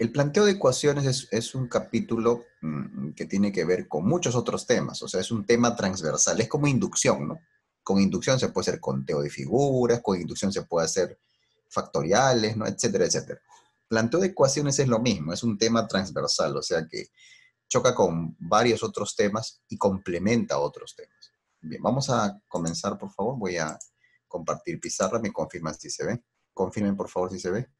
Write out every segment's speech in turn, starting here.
El planteo de ecuaciones es un capítulo que tiene que ver con muchos otros temas, o sea, es un tema transversal, es como inducción, ¿no? Con inducción se puede hacer conteo de figuras, con inducción se puede hacer factoriales, ¿no? Etcétera, etcétera. Planteo de ecuaciones es lo mismo, es un tema transversal, o sea que choca con varios otros temas y complementa otros temas. Bien, vamos a comenzar, por favor. Voy a compartir pizarra, me confirman si se ve. Confirmen, por favor, si se ve.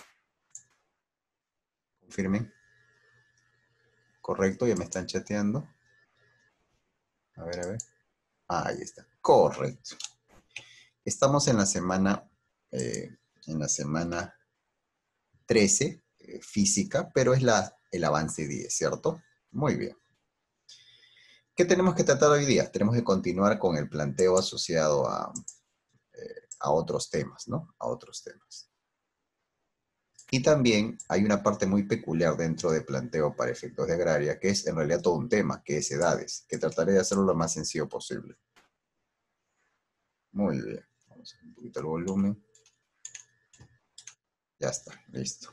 Confirmen. Correcto, ya me están chateando. A ver, a ver. Ah, ahí está. Correcto. Estamos eh, en la semana 13, física, pero es el avance 10, ¿cierto? Muy bien. ¿Qué tenemos que tratar hoy día? Tenemos que continuar con el planteo asociado a otros temas, ¿no? A otros temas. Y también hay una parte muy peculiar dentro de planteo para efectos de agraria, que es en realidad todo un tema, que es edades, que trataré de hacerlo lo más sencillo posible. Muy bien. Vamos a un poquito el volumen. Ya está, listo.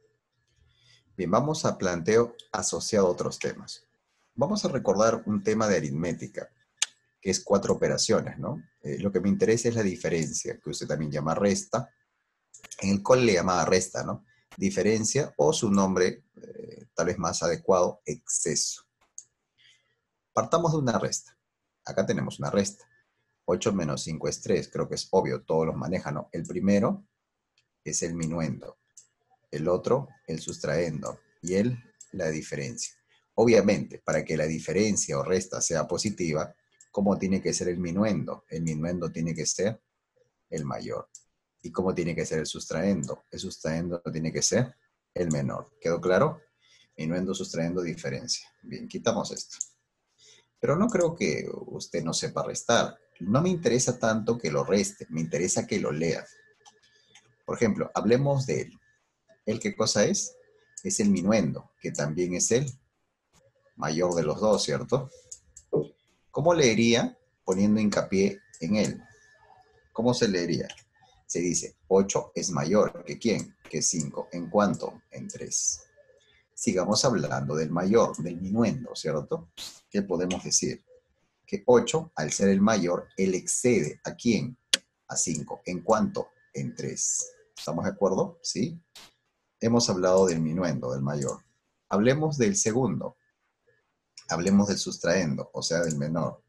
Bien, vamos a planteo asociado a otros temas. Vamos a recordar un tema de aritmética, que es 4 operaciones, ¿no? Lo que me interesa es la diferencia, que usted también llama resta. En el cole le llamaba resta, ¿no? Diferencia o su nombre, tal vez más adecuado, exceso. Partamos de una resta. Acá tenemos una resta. 8 menos 5 es 3, creo que es obvio, todos los manejan, ¿no? El primero es el minuendo, el otro el sustraendo y la diferencia. Obviamente, para que la diferencia o resta sea positiva, ¿cómo tiene que ser el minuendo? El minuendo tiene que ser el mayor. ¿Y cómo tiene que ser el sustraendo? El sustraendo tiene que ser el menor. ¿Quedó claro? Minuendo, sustraendo, diferencia. Bien, quitamos esto. Pero no creo que usted no sepa restar. No me interesa tanto que lo reste, me interesa que lo lea. Por ejemplo, hablemos de él. ¿El qué cosa es? Es el minuendo, que también es el mayor de los dos, ¿cierto? ¿Cómo leería poniendo hincapié en él? ¿Cómo se leería? Se dice, 8 es mayor que ¿quién? Que 5. ¿En cuánto? En 3. Sigamos hablando del mayor, del minuendo, ¿cierto? ¿Qué podemos decir? Que 8, al ser el mayor, él excede ¿a quién? A 5. ¿En cuánto? En 3. ¿Estamos de acuerdo? ¿Sí? Hemos hablado del minuendo, del mayor. Hablemos del segundo. Hablemos del sustraendo, o sea, del menor.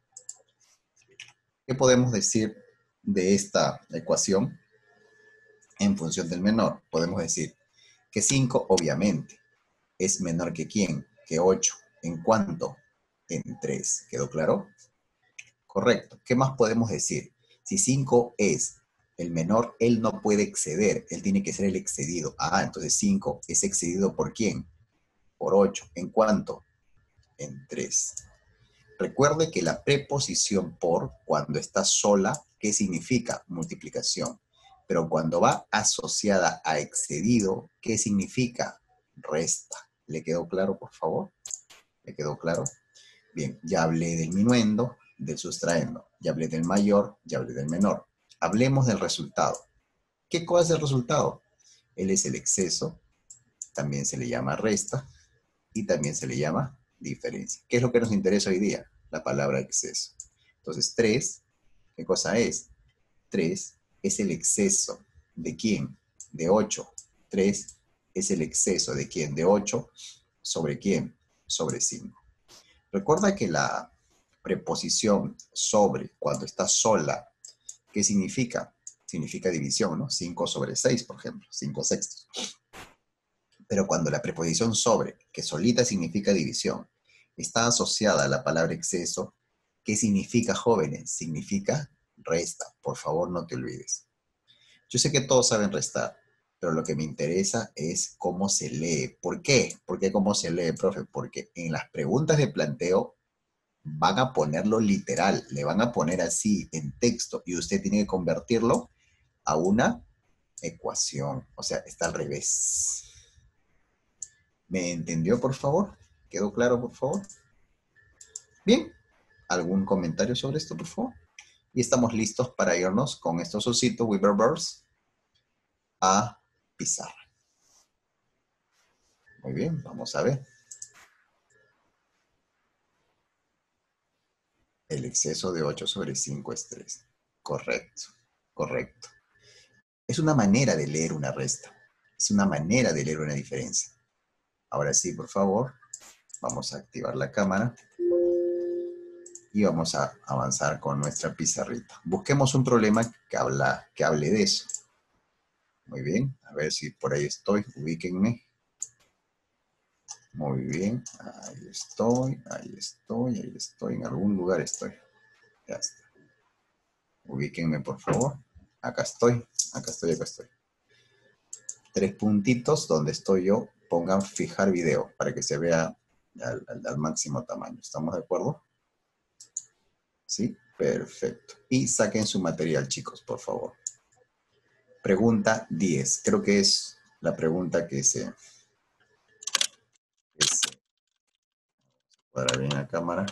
¿Qué podemos decir de esta ecuación en función del menor? Podemos decir que 5, obviamente, es menor que ¿quién? Que 8. ¿En cuánto? En 3. ¿Quedó claro? Correcto. ¿Qué más podemos decir? Si 5 es el menor, él no puede exceder, él tiene que ser el excedido. Ah, entonces 5 es excedido ¿por quién? Por 8. ¿En cuánto? En 3. Recuerde que la preposición por, cuando está sola, ¿qué significa? Multiplicación. Pero cuando va asociada a excedido, ¿qué significa? Resta. ¿Le quedó claro, por favor? ¿Le quedó claro? Bien, ya hablé del minuendo, del sustraendo. Ya hablé del mayor, ya hablé del menor. Hablemos del resultado. ¿Qué cosa es el resultado? Él es el exceso, también se le llama resta y también se le llama diferencia. ¿Qué es lo que nos interesa hoy día? La palabra exceso. Entonces, 3, ¿qué cosa es? 3 es el exceso. ¿De quién? De 8. 3 es el exceso de quién? De 8 sobre quién? Sobre 5. Recuerda que la preposición sobre, cuando está sola, ¿qué significa? Significa división, ¿no? 5 sobre 6, por ejemplo, 5 sextos. Pero cuando la preposición sobre, que solita significa división, está asociada a la palabra exceso, ¿qué significa, jóvenes? Significa resta. Por favor, no te olvides. Yo sé que todos saben restar, pero lo que me interesa es cómo se lee. ¿Por qué? ¿Por qué cómo se lee, profe? Porque en las preguntas de planteo van a ponerlo literal, le van a poner así en texto y usted tiene que convertirlo a una ecuación. O sea, está al revés. ¿Me entendió, por favor? ¿Quedó claro, por favor? Bien, ¿algún comentario sobre esto, por favor? Y estamos listos para irnos con estos ositos Weaververse a pizarra. Muy bien, vamos a ver. El exceso de 8 sobre 5 es 3. Correcto, correcto. Es una manera de leer una resta. Es una manera de leer una diferencia. Ahora sí, por favor, vamos a activar la cámara y vamos a avanzar con nuestra pizarrita. Busquemos un problema que hable de eso. Muy bien, a ver si por ahí estoy, ubíquenme. Muy bien, ahí estoy, ahí estoy, ahí estoy, en algún lugar estoy. Ya está. Ubíquenme, por favor. Acá estoy, acá estoy, acá estoy. 3 puntitos donde estoy yo, pongan fijar video para que se vea al máximo tamaño. ¿Estamos de acuerdo? ¿Sí? Perfecto. Y saquen su material, chicos, por favor. Pregunta 10. Creo que es la pregunta que se cuadra bien la cámara.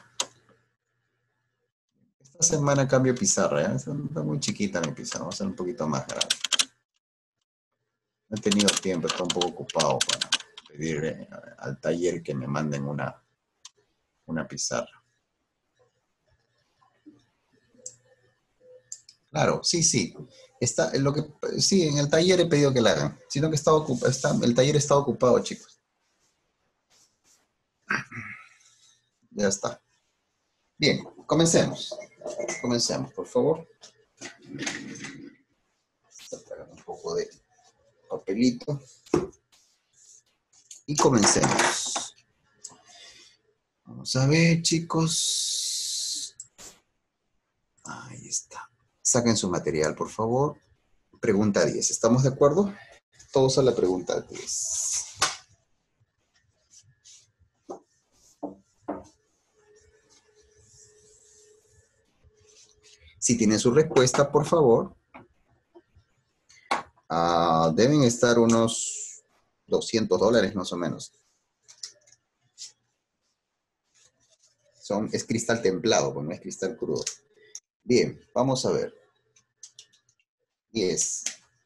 Esta semana cambio pizarra, ¿eh? Está muy chiquita mi pizarra, vamos a hacer un poquito más grande. No he tenido tiempo, estoy un poco ocupado para pedir al taller que me manden una pizarra. Claro, sí, sí. Sí, en el taller he pedido que la hagan, sino que el taller está ocupado, chicos. Ya está. Bien, comencemos. Comencemos, por favor. Está tragando un poco de papelito. Y comencemos. Vamos a ver, chicos. Ahí está. Saquen su material, por favor. Pregunta 10. ¿Estamos de acuerdo? Todos a la pregunta 10. Si tienen su respuesta, por favor. Deben estar unos $200 más o menos. Es cristal templado, pues no es cristal crudo. Bien, vamos a ver. 10.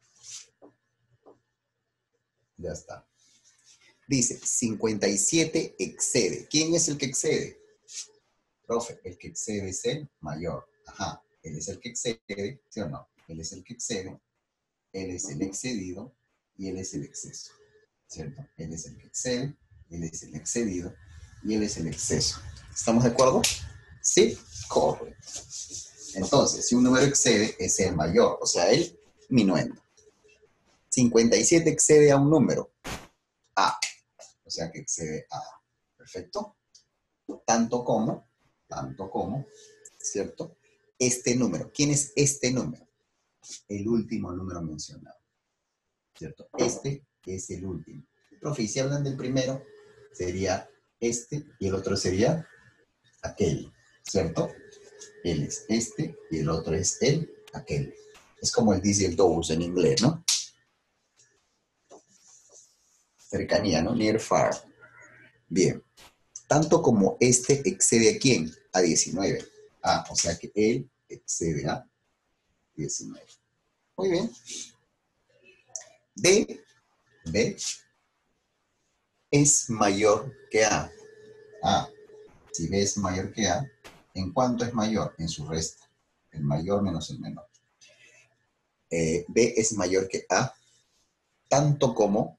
Ya está. Dice, 57 excede. ¿Quién es el que excede? Profe, el que excede es el mayor. Ajá, él es el que excede, ¿sí o no? Él es el que excede, él es el excedido y él es el exceso. ¿Cierto? Él es el que excede, él es el excedido y él es el exceso. ¿Estamos de acuerdo? Sí, correcto. Entonces, si un número excede, es el mayor, o sea, el minuendo. 57 excede a un número, A, o sea que excede a A. Perfecto. Tanto como, ¿cierto? Este número. ¿Quién es este número? El último número mencionado, ¿cierto? Este es el último. Profe, y si hablan del primero, sería este y el otro sería aquel, ¿cierto? Él es este y el otro es aquel. Es como el this y el those en inglés, ¿no? Cercanía, ¿no? Near, far. Bien. Tanto como este excede a quién? A 19. O sea que él excede a 19. Muy bien. B es mayor que A. Si B es mayor que A, ¿en cuánto es mayor? En su resta. El mayor menos el menor. B es mayor que A, tanto como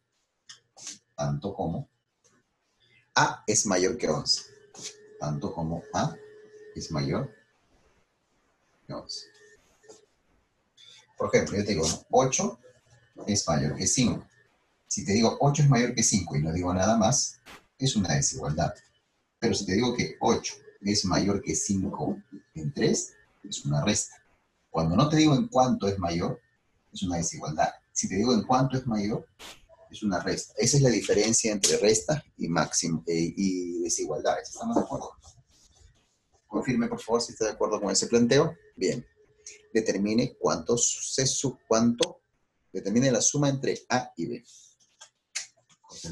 A es mayor que 11. Tanto como A es mayor que 11. Por ejemplo, yo te digo, 8 es mayor que 5. Si te digo 8 es mayor que 5 y no digo nada más, es una desigualdad. Pero si te digo que 8 es mayor que 5 en 3, es una resta. Cuando no te digo en cuánto es mayor, es una desigualdad. Si te digo en cuánto es mayor, es una resta. Esa es la diferencia entre resta y máximo y desigualdades. ¿Estamos de acuerdo? Confirme, por favor, si está de acuerdo con ese planteo. Bien. Determine cuánto, determine la suma entre A y B. Eso es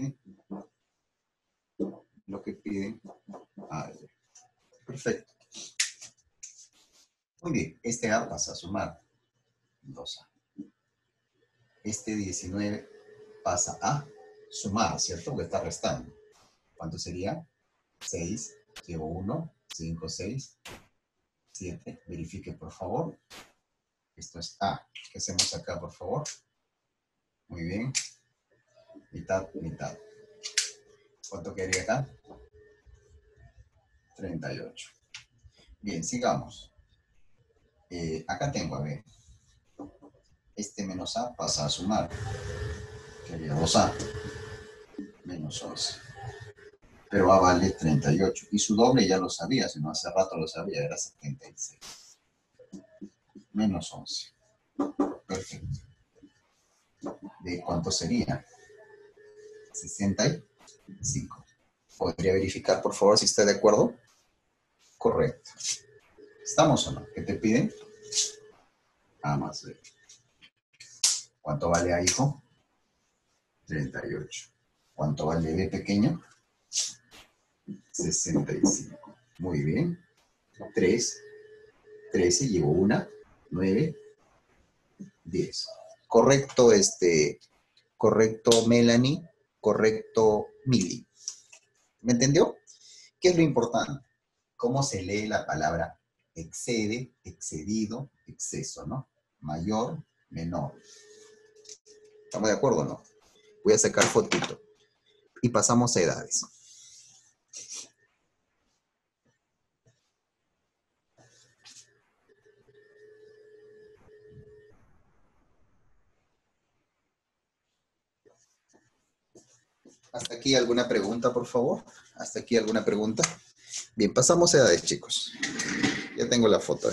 lo que piden A y B. Perfecto. Muy bien, este A pasa a sumar 2A. Este 19 pasa a sumar, ¿cierto? Porque está restando. ¿Cuánto sería? 6, llevo 1, 5, 6, 7. Verifique, por favor. Esto es A. ¿Qué hacemos acá, por favor? Muy bien. Mitad, mitad. ¿Cuánto quedaría acá? 38. Bien, sigamos. Acá tengo, a ver. Este menos A pasa a sumar. Quedaría 2A menos 11. Pero A vale 38. Y su doble ya lo sabía, si no hace rato lo sabía, era 76. Menos 11. Perfecto. ¿De cuánto sería? 65. ¿Podría verificar, por favor, si está de acuerdo? Correcto. ¿Estamos o no? ¿Qué te piden? A más B. ¿Cuánto vale A, hijo? 38. ¿Cuánto vale B pequeño? 65. Muy bien. 3, 13, llevo 1, 9, 10. Correcto, correcto, Melanie. Correcto, Mili. ¿Me entendió? ¿Qué es lo importante? ¿Cómo se lee la palabra excede, excedido, exceso, ¿no? Mayor, menor. ¿Estamos de acuerdo o no? Voy a sacar fotito. Y pasamos a edades. ¿Hasta aquí alguna pregunta, por favor? ¿Hasta aquí alguna pregunta? Bien, pasamos a edades, chicos. Ya tengo la foto.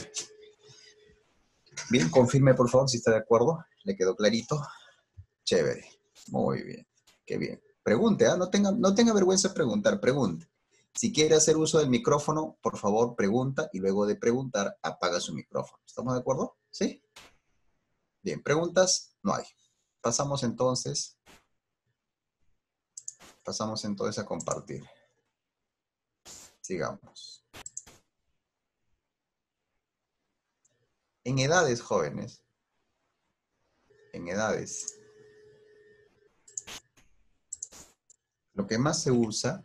Bien, confirme, por favor, si está de acuerdo. ¿Le quedó clarito? Chévere. Muy bien. Qué bien. Pregunte, ¿ah? No tenga vergüenza de preguntar, pregunte. Si quiere hacer uso del micrófono, por favor, pregunta y luego de preguntar, apaga su micrófono. ¿Estamos de acuerdo? ¿Sí? Bien, preguntas no hay. Pasamos entonces a compartir. Sigamos. En edades jóvenes, en edades, lo que más se usa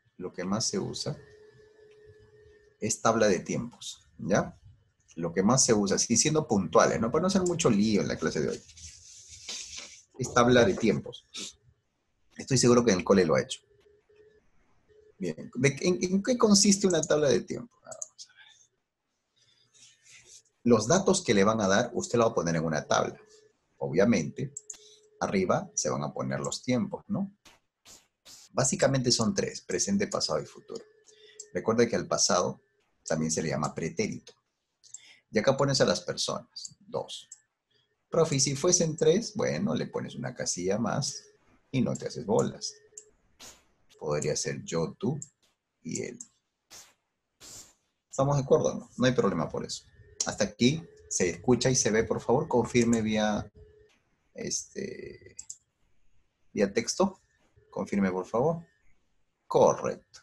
es tabla de tiempos, ¿ya? Lo que más se usa, sí, siendo puntuales, ¿no? Para no hacer mucho lío en la clase de hoy. Es tabla de tiempos. Estoy seguro que en el cole lo ha hecho. Bien, ¿en qué consiste una tabla de tiempo? Vamos a ver. Los datos que le van a dar, usted lo va a poner en una tabla. Obviamente, arriba se van a poner los tiempos, ¿no? Básicamente son 3, presente, pasado y futuro. Recuerde que al pasado también se le llama pretérito. Y acá pones a las personas, 2. Profe, y si fuesen 3, bueno, le pones una casilla más y no te haces bolas. Podría ser yo, tú y él. ¿Estamos de acuerdo o no? No hay problema por eso. Hasta aquí se escucha y se ve, por favor, confirme vía texto. Confirme, por favor. Correcto.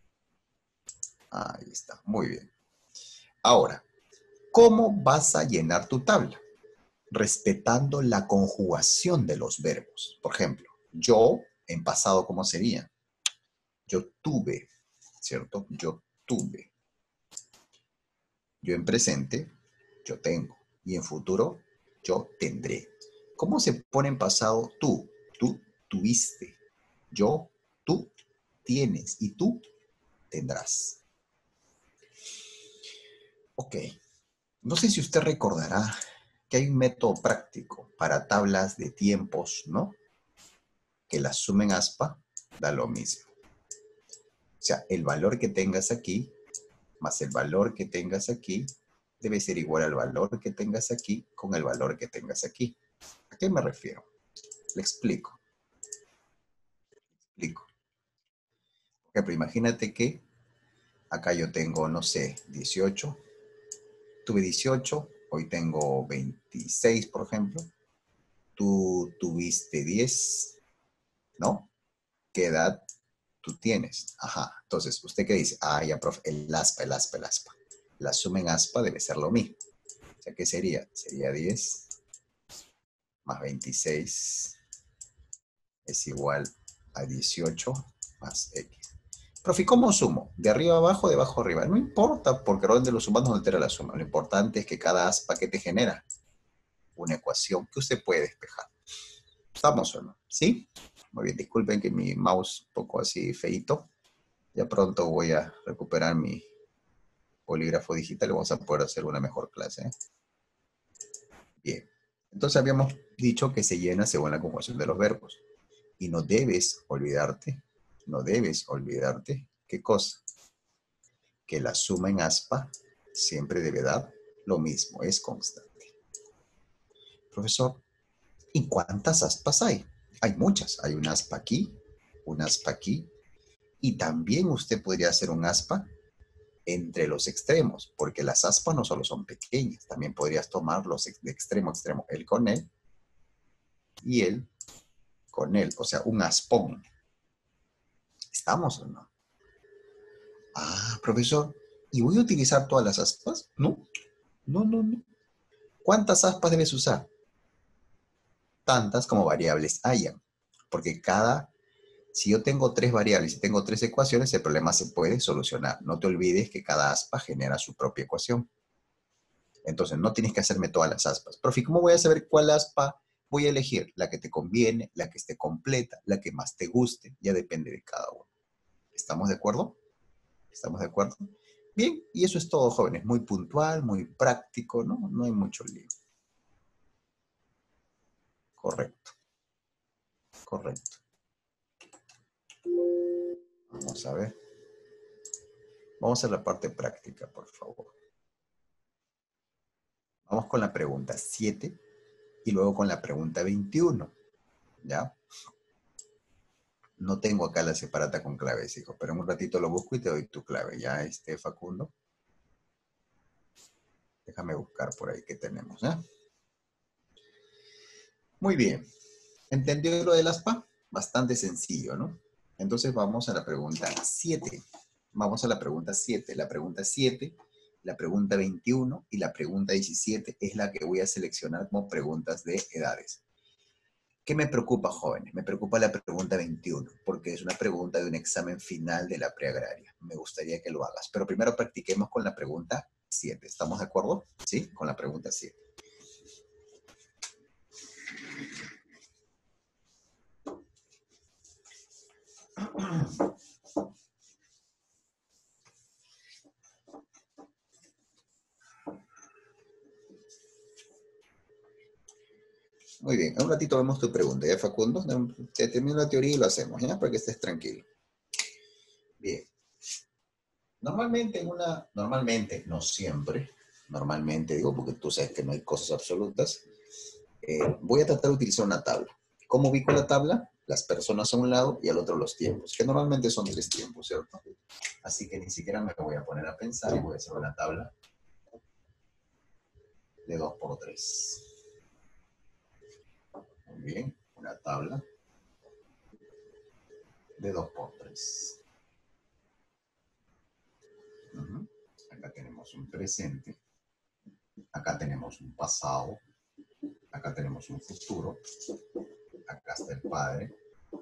Ahí está, muy bien. Ahora, ¿cómo vas a llenar tu tabla? Respetando la conjugación de los verbos. Por ejemplo, yo en pasado, ¿cómo sería? Yo tuve, ¿cierto? Yo tuve. Yo en presente, yo tengo. Y en futuro, yo tendré. ¿Cómo se pone en pasado tú? Tú tuviste. Yo, tú tienes. Y tú tendrás. Ok. No sé si usted recordará que hay un método práctico para tablas de tiempos, ¿no? Que la suma en aspa da lo mismo. O sea, el valor que tengas aquí más el valor que tengas aquí debe ser igual al valor que tengas aquí con el valor que tengas aquí. ¿A qué me refiero? Le explico. Por ejemplo, imagínate que acá yo tengo, no sé, 18. Tuve 18, hoy tengo 26, por ejemplo. Tú tuviste 10, ¿no? ¿Qué edad tú tienes? Ajá. Entonces, ¿usted qué dice? Ah, ya, profe, el aspa. La suma en aspa debe ser lo mismo. O sea, ¿qué sería? Sería 10 más 26 es igual a 18 más X. Profe, ¿cómo sumo? ¿De arriba a abajo, de abajo a arriba? No importa, porque el orden de los sumandos no altera la suma. Lo importante es que cada aspa que te genera una ecuación que usted puede despejar. ¿Estamos o no? ¿Sí? Muy bien, disculpen que mi mouse un poco así feíto. Ya pronto voy a recuperar mi bolígrafo digital y vamos a poder hacer una mejor clase. Bien. Entonces habíamos dicho que se llena según la conjugación de los verbos. Y no debes olvidarte, ¿qué cosa? Que la suma en aspa siempre debe dar lo mismo, es constante. Profesor, ¿y cuántas aspas hay? Hay muchas. Hay un aspa aquí, y también usted podría hacer un aspa entre los extremos, porque las aspas no solo son pequeñas, también podrías tomarlos de extremo a extremo, él con él y él con él, o sea, un aspón. ¿Estamos o no? Ah, profesor, ¿y voy a utilizar todas las aspas? No, no. ¿Cuántas aspas debes usar? Tantas como variables hayan, porque si yo tengo 3 variables y tengo 3 ecuaciones, el problema se puede solucionar. No te olvides que cada aspa genera su propia ecuación. Entonces, no tienes que hacerme todas las aspas. Profe, ¿cómo voy a saber cuál aspa voy a elegir? La que te conviene, la que esté completa, la que más te guste. Ya depende de cada uno. ¿Estamos de acuerdo? ¿Estamos de acuerdo? Bien, y eso es todo, jóvenes. Muy puntual, muy práctico, ¿no? No hay mucho lío. Correcto, correcto. Vamos a ver. Vamos a la parte práctica, por favor. Vamos con la pregunta 7 y luego con la pregunta 21. ¿Ya? No tengo acá la separata con claves, hijo, pero en un ratito lo busco y te doy tu clave. ¿Ya, Facundo? Déjame buscar por ahí qué tenemos, ¿ya? Muy bien. ¿Entendió lo del aspa? Bastante sencillo, ¿no? Entonces vamos a la pregunta 7. Vamos a la pregunta 7. La pregunta 7, la pregunta 21 y la pregunta 17 es la que voy a seleccionar como preguntas de edades. ¿Qué me preocupa, jóvenes? Me preocupa la pregunta 21, porque es una pregunta de un examen final de la preagraria. Me gustaría que lo hagas, pero primero practiquemos con la pregunta 7. ¿Estamos de acuerdo? Sí, con la pregunta 7. Muy bien, en un ratito vemos tu pregunta, ¿ya, Facundo? Te termino la teoría y lo hacemos, ¿ya? Para que estés tranquilo. Bien. Normalmente, no siempre, normalmente digo, porque tú sabes que no hay cosas absolutas, voy a tratar de utilizar una tabla. ¿Cómo ubico la tabla? Las personas a un lado y al otro los tiempos, que normalmente son 3 tiempos, ¿cierto? Así que ni siquiera me voy a poner a pensar y voy a hacer una tabla de 2 por 3. Muy bien, una tabla de 2 por 3. Acá tenemos un presente, acá tenemos un pasado, acá tenemos un futuro, acá está el padre,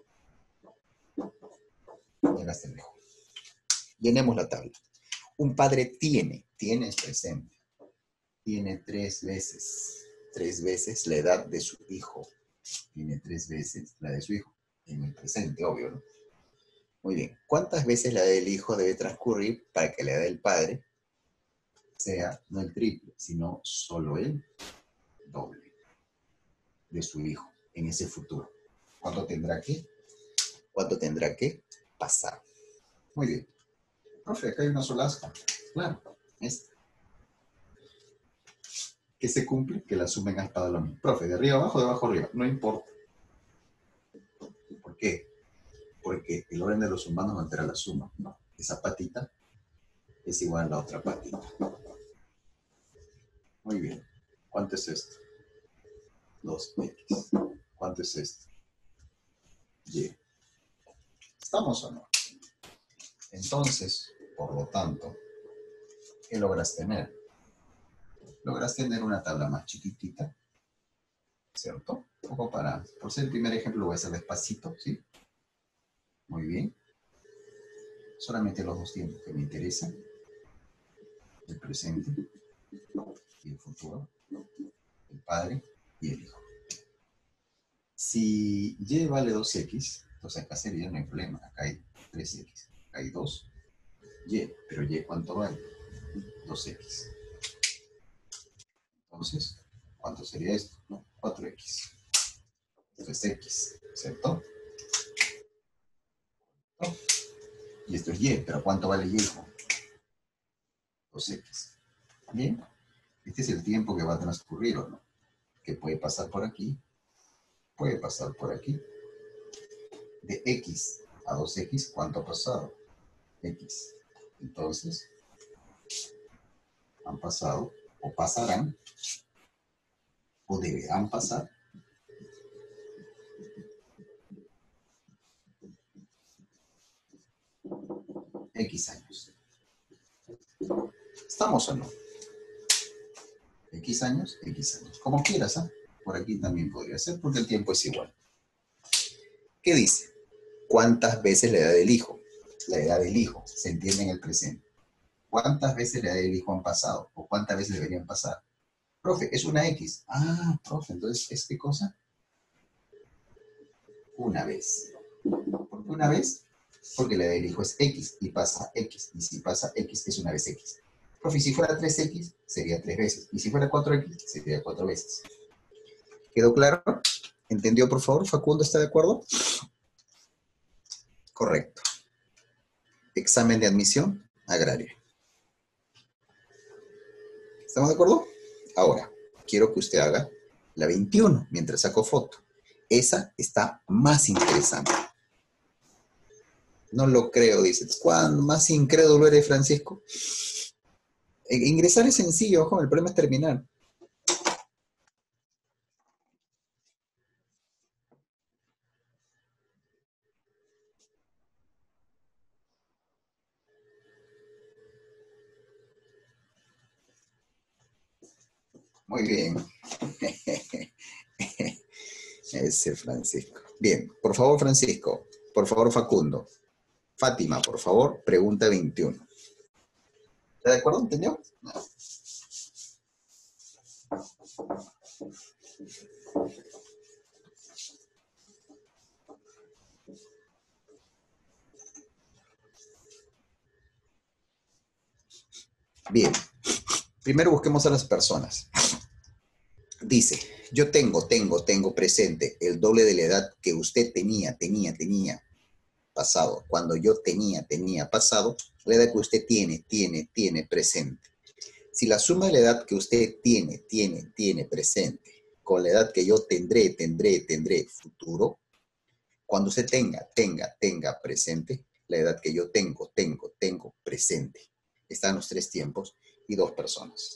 y acá está el hijo. Llenemos la tabla. Un padre tiene es presente, tiene 3 veces la edad de su hijo. Tiene 3 veces la de su hijo. En el presente, obvio, ¿no? Muy bien. ¿Cuántas veces la edad del hijo debe transcurrir para que la edad del padre sea no el triple, sino solo el doble de su hijo en ese futuro? ¿Cuánto tendrá que pasar? Muy bien. Profe, acá hay una sola aspa. Claro, esta. ¿Qué se cumple? Que la suma en aspa da lo mismo. Profe, de arriba abajo, de abajo arriba. No importa. ¿Por qué? Porque el orden de los sumandos no altera la suma. No. Esa patita es igual a la otra patita. Muy bien. ¿Cuánto es esto? 2x. ¿Cuánto es esto? Y. ¿Estamos o no? Entonces, por lo tanto, ¿qué logras tener? Logras tener una tabla más chiquitita, ¿cierto? Un poco por ser el primer ejemplo, lo voy a hacer despacito, ¿sí? Muy bien. Solamente los dos tiempos que me interesan. El presente y el futuro. El padre y el hijo. Si y vale 2x, entonces acá sería, no hay problema. Acá hay 3x. Acá hay 2y. Pero y, ¿cuánto vale? 2x. Entonces, ¿cuánto sería esto? No, 4x. Esto es x, ¿cierto? ¿No? Y esto es y, pero ¿cuánto vale y, hijo? 2x. Bien, este es el tiempo que va a transcurrir, ¿o no? Que puede pasar por aquí, puede pasar por aquí. De x a 2x, ¿cuánto ha pasado? X. Entonces, han pasado, o pasarán, o deberán pasar X años. ¿Estamos o no? X años, X años. Como quieras, ¿ah? Por aquí también podría ser, porque el tiempo es igual. ¿Qué dice? ¿Cuántas veces la edad del hijo? La edad del hijo se entiende en el presente. ¿Cuántas veces la edad del hijo han pasado? ¿O cuántas veces deberían pasar? Profe, es una X. Ah, profe, entonces, ¿es qué cosa? Una vez. ¿Por qué una vez? Porque la edad del hijo es X y pasa X. Y si pasa X es una vez X. Profe, si fuera 3X, sería 3 veces. Y si fuera 4X, sería 4 veces. ¿Quedó claro? ¿Entendió, por favor? ¿Facundo está de acuerdo? Correcto. Examen de admisión agraria. ¿Estamos de acuerdo? Ahora, quiero que usted haga la 21 mientras saco foto. Esa está más interesante. No lo creo, dice. ¿Cuán más incrédulo eres, Francisco? Ingresar es sencillo, ojo, el problema es terminar. Muy bien. Ese Francisco. Bien, por favor, Francisco. Por favor, Facundo. Fátima, por favor, pregunta 21. ¿Está de acuerdo? ¿Entendió? No. Bien. Primero busquemos a las personas. Dice, yo tengo presente el doble de la edad que usted tenía pasado. Cuando yo tenía pasado, la edad que usted tiene presente. Si la suma de la edad que usted tiene presente con la edad que yo tendré futuro, cuando usted tenga presente la edad que yo tengo presente. Están los tres tiempos y dos personas.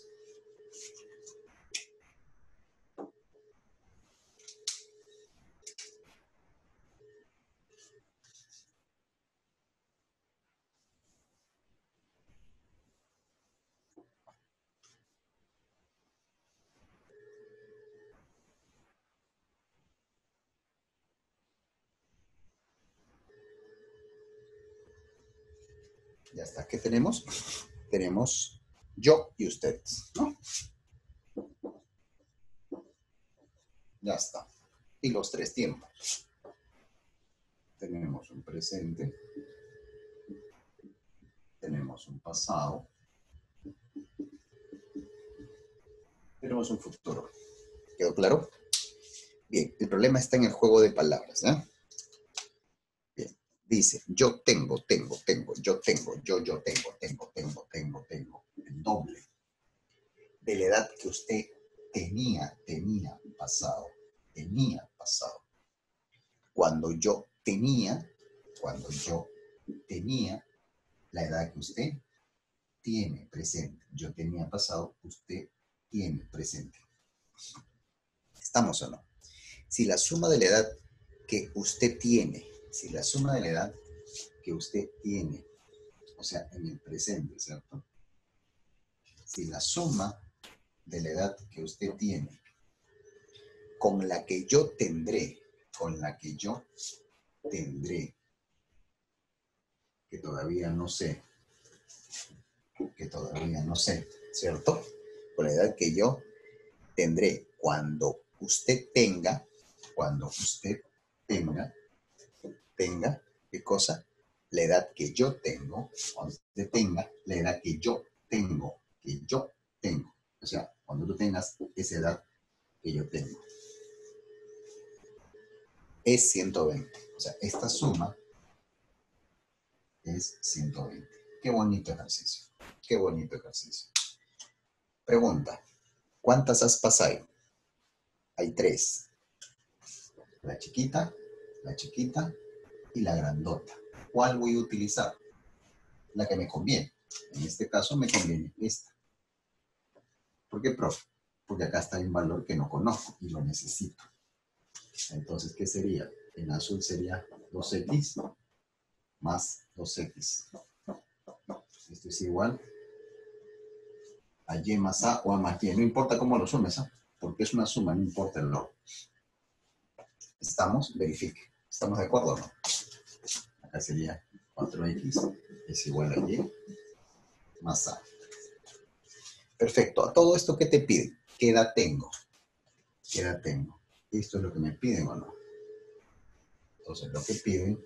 Ya está. ¿Qué tenemos? Tenemos yo y ustedes, ¿no? Ya está. Y los tres tiempos. Tenemos un presente, tenemos un pasado, tenemos un futuro. ¿Quedó claro? Bien, el problema está en el juego de palabras, ¿eh? Bien, dice, yo tengo, yo tengo, el doble de la edad que usted tenía pasado. Cuando yo tenía la edad que usted tiene presente. Yo tenía pasado, usted tiene presente. ¿Estamos o no? Si la suma de la edad que usted tiene, o sea, en el presente, ¿cierto? Si la suma de la edad que usted tiene con la que yo tendré que todavía no sé, que todavía no sé, ¿cierto? Con la edad que yo tendré cuando usted tenga, ¿qué cosa? La edad que yo tengo, cuando usted tenga la edad que yo tengo. O sea, cuando tú tengas esa edad que yo tengo, es 120. O sea, esta suma es 120. Qué bonito ejercicio. Qué bonito ejercicio. Pregunta, ¿cuántas aspas hay? Hay tres. La chiquita y la grandota. ¿Cuál voy a utilizar? La que me conviene. En este caso me conviene esta. ¿Por qué, profe? Porque acá está un valor que no conozco y lo necesito. Entonces, ¿qué sería? En azul sería 2x más 2x. Esto es igual a y más a o a más y. No importa cómo lo sumes, ¿eh? Porque es una suma, no importa el log. ¿Estamos? Verifique. ¿Estamos de acuerdo o no? Acá sería 4x es igual a y más a. Perfecto. ¿A todo esto qué te piden? ¿Qué edad tengo? ¿Qué edad tengo? ¿Esto es lo que me piden o no? Entonces, lo que piden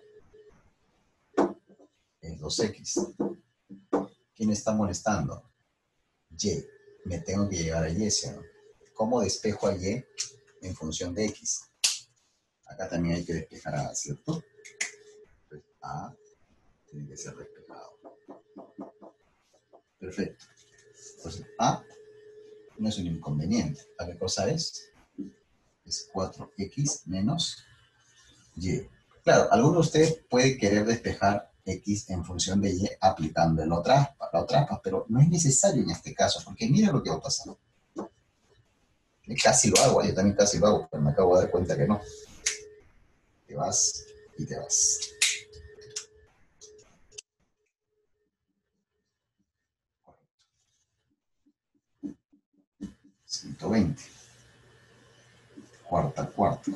es 2x. ¿Quién está molestando? Y. Me tengo que llegar a y, ¿sí o no? ¿Cómo despejo a y en función de x? Acá también hay que despejar a, ¿cierto? Entonces, a tiene que ser despejado. Perfecto. Entonces, a no es un inconveniente. ¿A qué cosa es? Es 4x menos y. Claro, alguno de ustedes puede querer despejar x en función de y aplicando la otra aspa, pero no es necesario en este caso, porque mira lo que va a pasar. Casi lo hago, yo también casi lo hago, pero me acabo de dar cuenta que no. Te vas y te vas. Correcto. 120. Cuarta.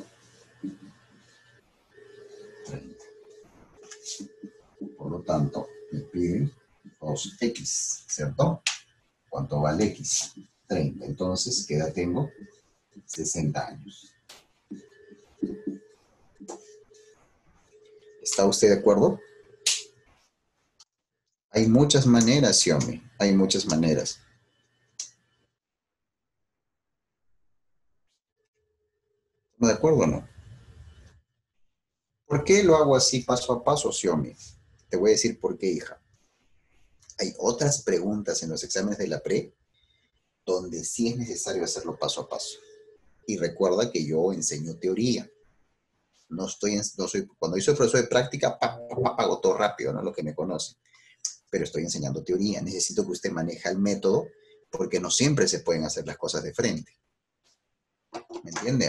30. Por lo tanto, me piden 2x, ¿cierto? ¿Cuánto vale x? 30. Entonces, ¿qué edad tengo? 60 años. ¿Está usted de acuerdo? Hay muchas maneras, Xiaomi. Hay muchas maneras. ¿Estamos de acuerdo o no? ¿Por qué lo hago así paso a paso, Xiaomi? Te voy a decir por qué, hija. Hay otras preguntas en los exámenes de la pre donde sí es necesario hacerlo paso a paso. Y recuerda que yo enseño teoría. Cuando yo soy profesor de práctica, hago todo rápido, ¿no? Lo que me conoce. Pero estoy enseñando teoría. Necesito que usted maneje el método porque no siempre se pueden hacer las cosas de frente. ¿Me entiende?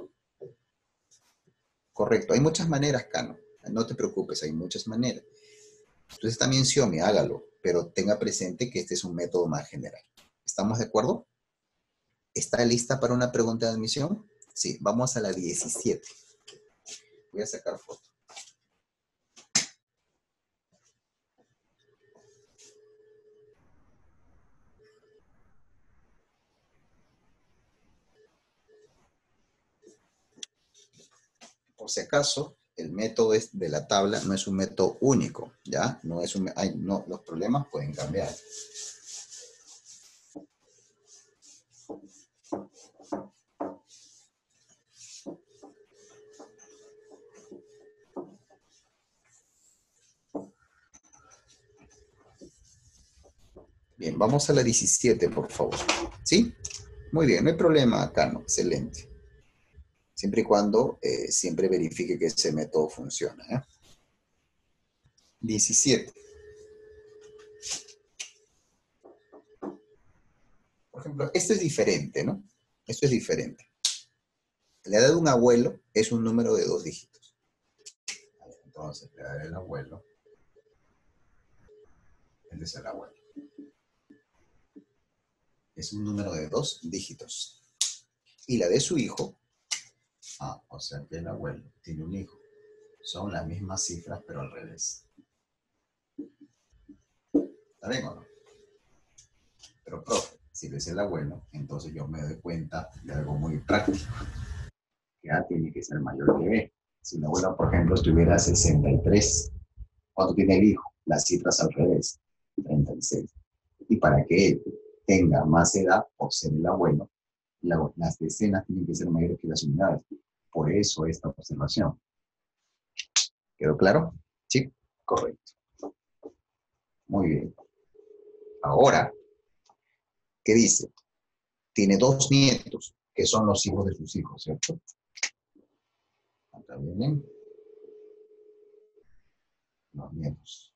Correcto. Hay muchas maneras, Cano. No te preocupes, hay muchas maneras. Entonces también Xiaomi, hágalo, pero tenga presente que este es un método más general. ¿Estamos de acuerdo? ¿Está lista para una pregunta de admisión? Sí, vamos a la 17. Voy a sacar foto. Por si acaso, el método de la tabla no es un método único, ¿ya? Los problemas pueden cambiar. Bien, vamos a la 17, por favor. ¿Sí? Muy bien, no hay problema acá, ¿no? Excelente. Siempre y cuando siempre verifique que ese método funciona, ¿eh? 17. Por ejemplo, esto es diferente, ¿no? Esto es diferente. La edad de un abuelo es un número de 2 dígitos. Entonces, la edad del abuelo, este es el abuelo, es un número de 2 dígitos. Y la de su hijo, o sea que el abuelo tiene un hijo. Son las mismas cifras, pero al revés. ¿Está bien o no? Pero, profe, si lo es el abuelo, entonces yo me doy cuenta de algo muy práctico, que A tiene que ser mayor que B. Si el abuelo, por ejemplo, tuviera 63, ¿cuánto tiene el hijo? Las cifras al revés, 36. Y para que él tenga más edad, por ser el abuelo, las decenas tienen que ser mayores que las unidades. Por eso esta observación. ¿Quedó claro? Sí, correcto. Muy bien. Ahora, ¿qué dice? Tiene dos nietos, que son los hijos de sus hijos, ¿cierto? Acá vienen los nietos.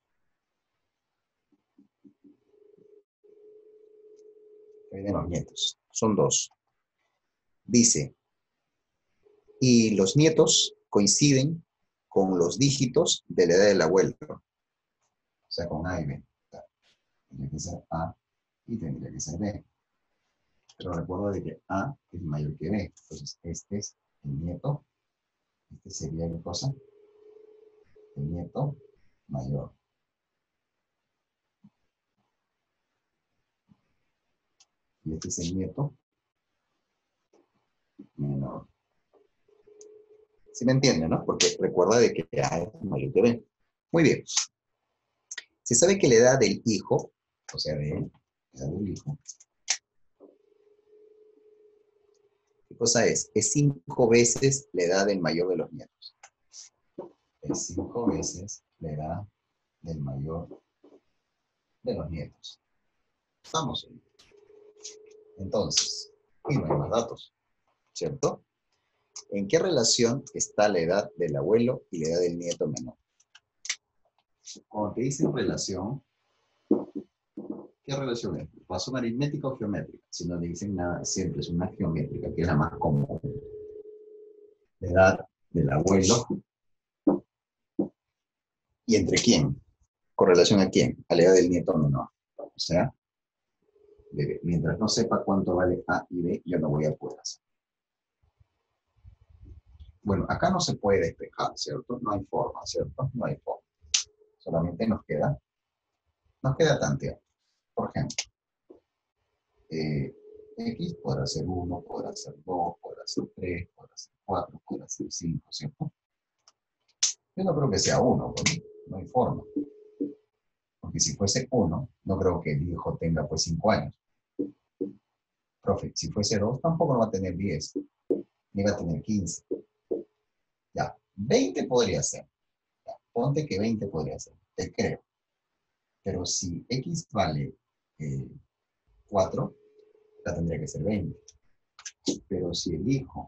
Acá vienen los nietos. Son dos. Dice, y los nietos coinciden con los dígitos de la edad del abuelo. O sea, con A y B. Tendría que ser A y tendría que ser B. Pero recuerdo de que A es mayor que B. Entonces, este es el nieto. Este sería la cosa. El nieto mayor. Y este es el nieto menor. ¿Sí me entienden, no? Porque recuerda de que A es mayor que B. Muy bien. Se sabe que la edad del hijo, o sea, de él, la edad del hijo, ¿qué cosa es? Es 5 veces la edad del mayor de los nietos. Es 5 veces la edad del mayor de los nietos. Estamos ahí. Entonces, y no hay más datos, ¿cierto? ¿En qué relación está la edad del abuelo y la edad del nieto menor? Cuando te dicen relación, ¿qué relación es? ¿Razón aritmética o geométrica? Si no le dicen nada, siempre es una geométrica, que es la más común. La edad del abuelo. ¿Y entre quién? ¿Con relación a quién? A la edad del nieto menor. O sea, mientras no sepa cuánto vale A y B, yo no voy a poder hacer. Bueno, acá no se puede despejar, ¿cierto? No hay forma, ¿cierto? No hay forma. Solamente nos queda tantear. Por ejemplo, X podrá ser 1, podrá ser 2, podrá ser 3, podrá ser 4, podrá ser 5, ¿cierto? Yo no creo que sea 1, porque no hay forma. Porque si fuese 1, no creo que el hijo tenga pues 5 años. Profe, si fuese 2, tampoco no va a tener 10, ni va a tener 15. Ya, 20 podría ser. Ya, ponte que 20 podría ser, te creo. Pero si X vale 4, ya tendría que ser 20. Pero si el hijo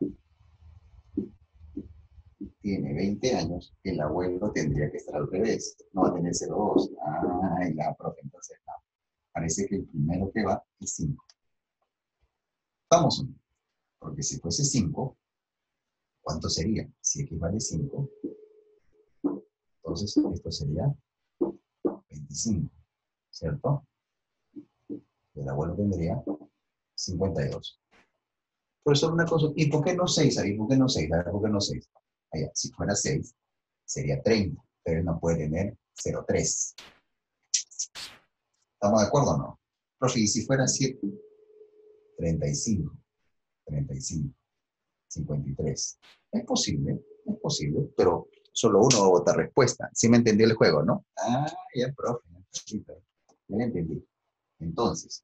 tiene 20 años, el abuelo tendría que estar al revés. No va a tener 0,2. Ay, la profe, entonces no. Parece que el primero que va es 5. Vamos, porque si fuese 5, ¿cuánto sería? Si X vale 5, entonces esto sería 25, ¿cierto? El abuelo tendría 52. Por eso una cosa, ¿y por qué no 6? ¿Y por qué no 6? ¿Por qué no 6? Allá, si fuera 6, sería 30, pero él no puede tener 0,3. ¿Estamos de acuerdo o no? Profe, ¿y si fuera 7? 35, 35, 53. Es posible, pero solo uno va a votar respuesta. ¿Sí me entendió el juego, no? Ah, ya, profe, ya me entendí. Entonces,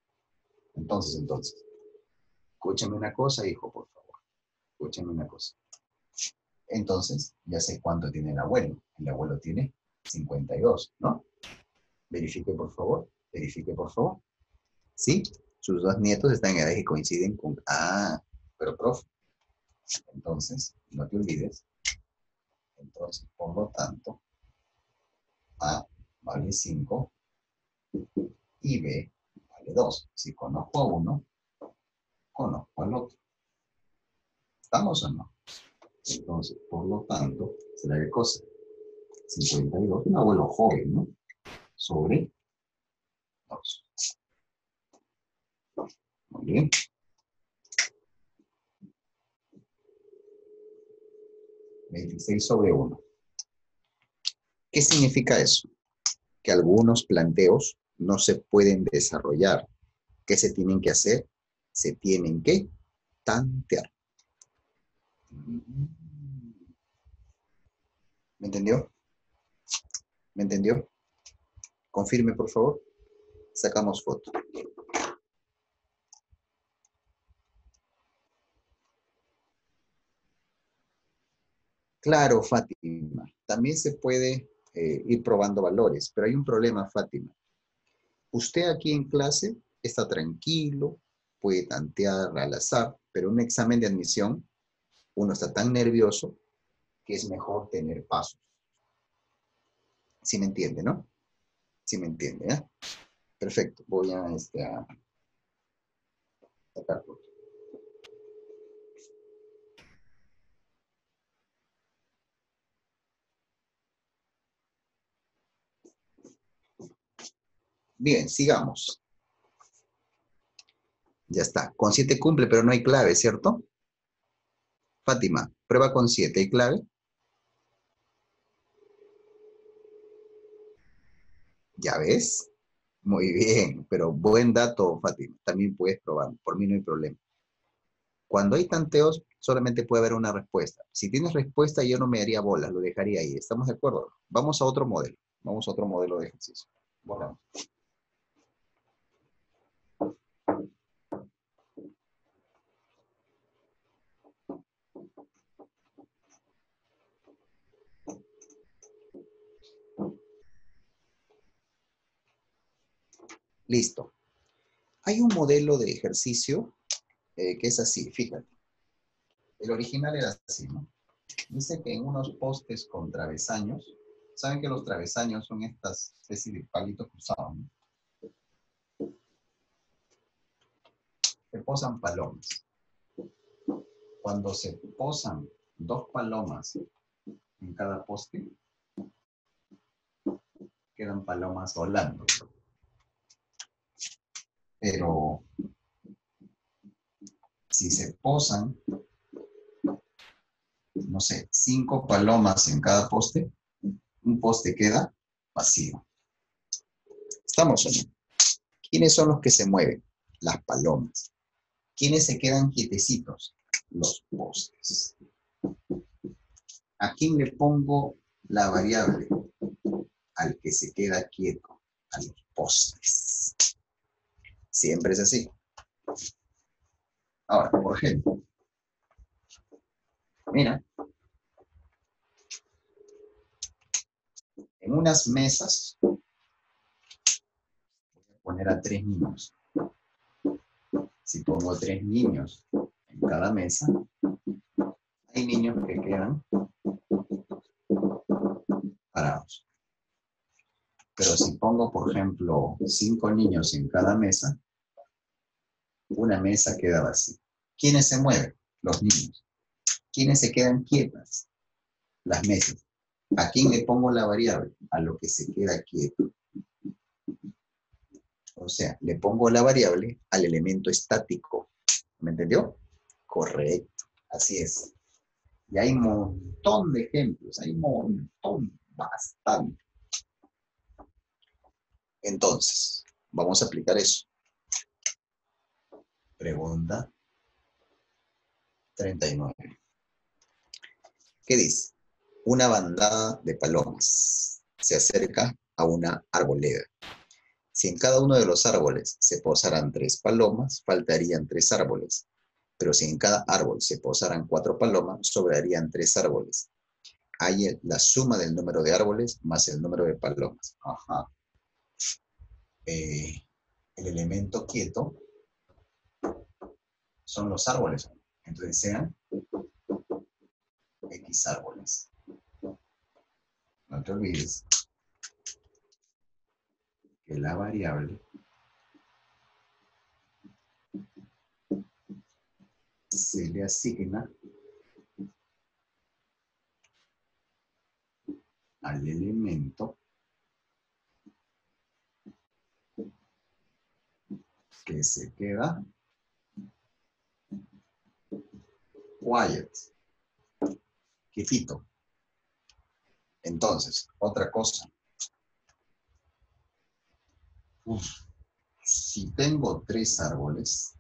escúchame una cosa, hijo, por favor. Escúchame una cosa. Entonces, ya sé cuánto tiene el abuelo. El abuelo tiene 52, ¿no? Verifique, por favor. Verifique, por favor. ¿Sí? Sus dos nietos están en edades que coinciden con... Ah, pero profe. Entonces, no te olvides. Entonces, por lo tanto, A vale 5 y B vale 2. Si conozco a uno, conozco al otro. ¿Estamos o no? Entonces, por lo tanto, ¿será qué cosa? 52, un abuelo joven, ¿no? Sobre 2. Muy bien. (26/1). ¿Qué significa eso? Que algunos planteos no se pueden desarrollar. ¿Qué se tienen que hacer? Se tienen que tantear. ¿Me entendió? ¿Me entendió? Confirme, por favor. Sacamos foto. Claro, Fátima. También se puede ir probando valores, pero hay un problema, Fátima. Usted aquí en clase está tranquilo, puede tantear al azar, pero en un examen de admisión uno está tan nervioso que es mejor tener pasos. ¿Sí me entiende, no? Sí me entiende, ¿eh? Perfecto. Voy a sacar foto. Bien, sigamos. Ya está. Con 7 cumple, pero no hay clave, ¿cierto? Fátima, prueba con 7. ¿Hay clave? ¿Ya ves? Muy bien, pero buen dato, Fátima. También puedes probar. Por mí no hay problema. Cuando hay tanteos, solamente puede haber una respuesta. Si tienes respuesta, yo no me haría bolas, lo dejaría ahí. ¿Estamos de acuerdo? Vamos a otro modelo. Vamos a otro modelo de ejercicio. Borramos. Listo. Hay un modelo de ejercicio que es así, fíjate. El original era así, ¿no? Dice que en unos postes con travesaños, ¿saben que los travesaños son estas especies de palitos cruzados, ¿no? Se posan palomas. Cuando se posan 2 palomas en cada poste, quedan palomas volando. Pero si se posan, no sé, 5 palomas en cada poste, un poste queda vacío. ¿Estamos o no? ¿Quiénes son los que se mueven? Las palomas. ¿Quiénes se quedan quietecitos? Los postes. ¿A quién le pongo la variable? Al que se queda quieto, a los postes. Siempre es así. Ahora, por ejemplo, mira, en unas mesas, voy a poner a 3 niños. Si pongo 3 niños en cada mesa, hay niños que quedan parados. Pero si pongo, por ejemplo, 5 niños en cada mesa, una mesa queda vacía. ¿Quiénes se mueven? Los niños. ¿Quiénes se quedan quietas? Las mesas. ¿A quién le pongo la variable? A lo que se queda quieto. O sea, le pongo la variable al elemento estático. ¿Me entendió? Correcto. Así es. Y hay un montón de ejemplos. Hay un montón, bastante. Entonces, vamos a aplicar eso. Pregunta 39. ¿Qué dice? Una bandada de palomas se acerca a una arboleda. Si en cada uno de los árboles se posaran 3 palomas, faltarían 3 árboles. Pero si en cada árbol se posaran 4 palomas, sobrarían 3 árboles. Hay la suma del número de árboles más el número de palomas. Ajá. El elemento quieto son los árboles. Entonces sean X árboles. No te olvides que la variable se le asigna al elemento que se queda quiet, quietito. Entonces, otra cosa. Uf, si tengo 3 árboles,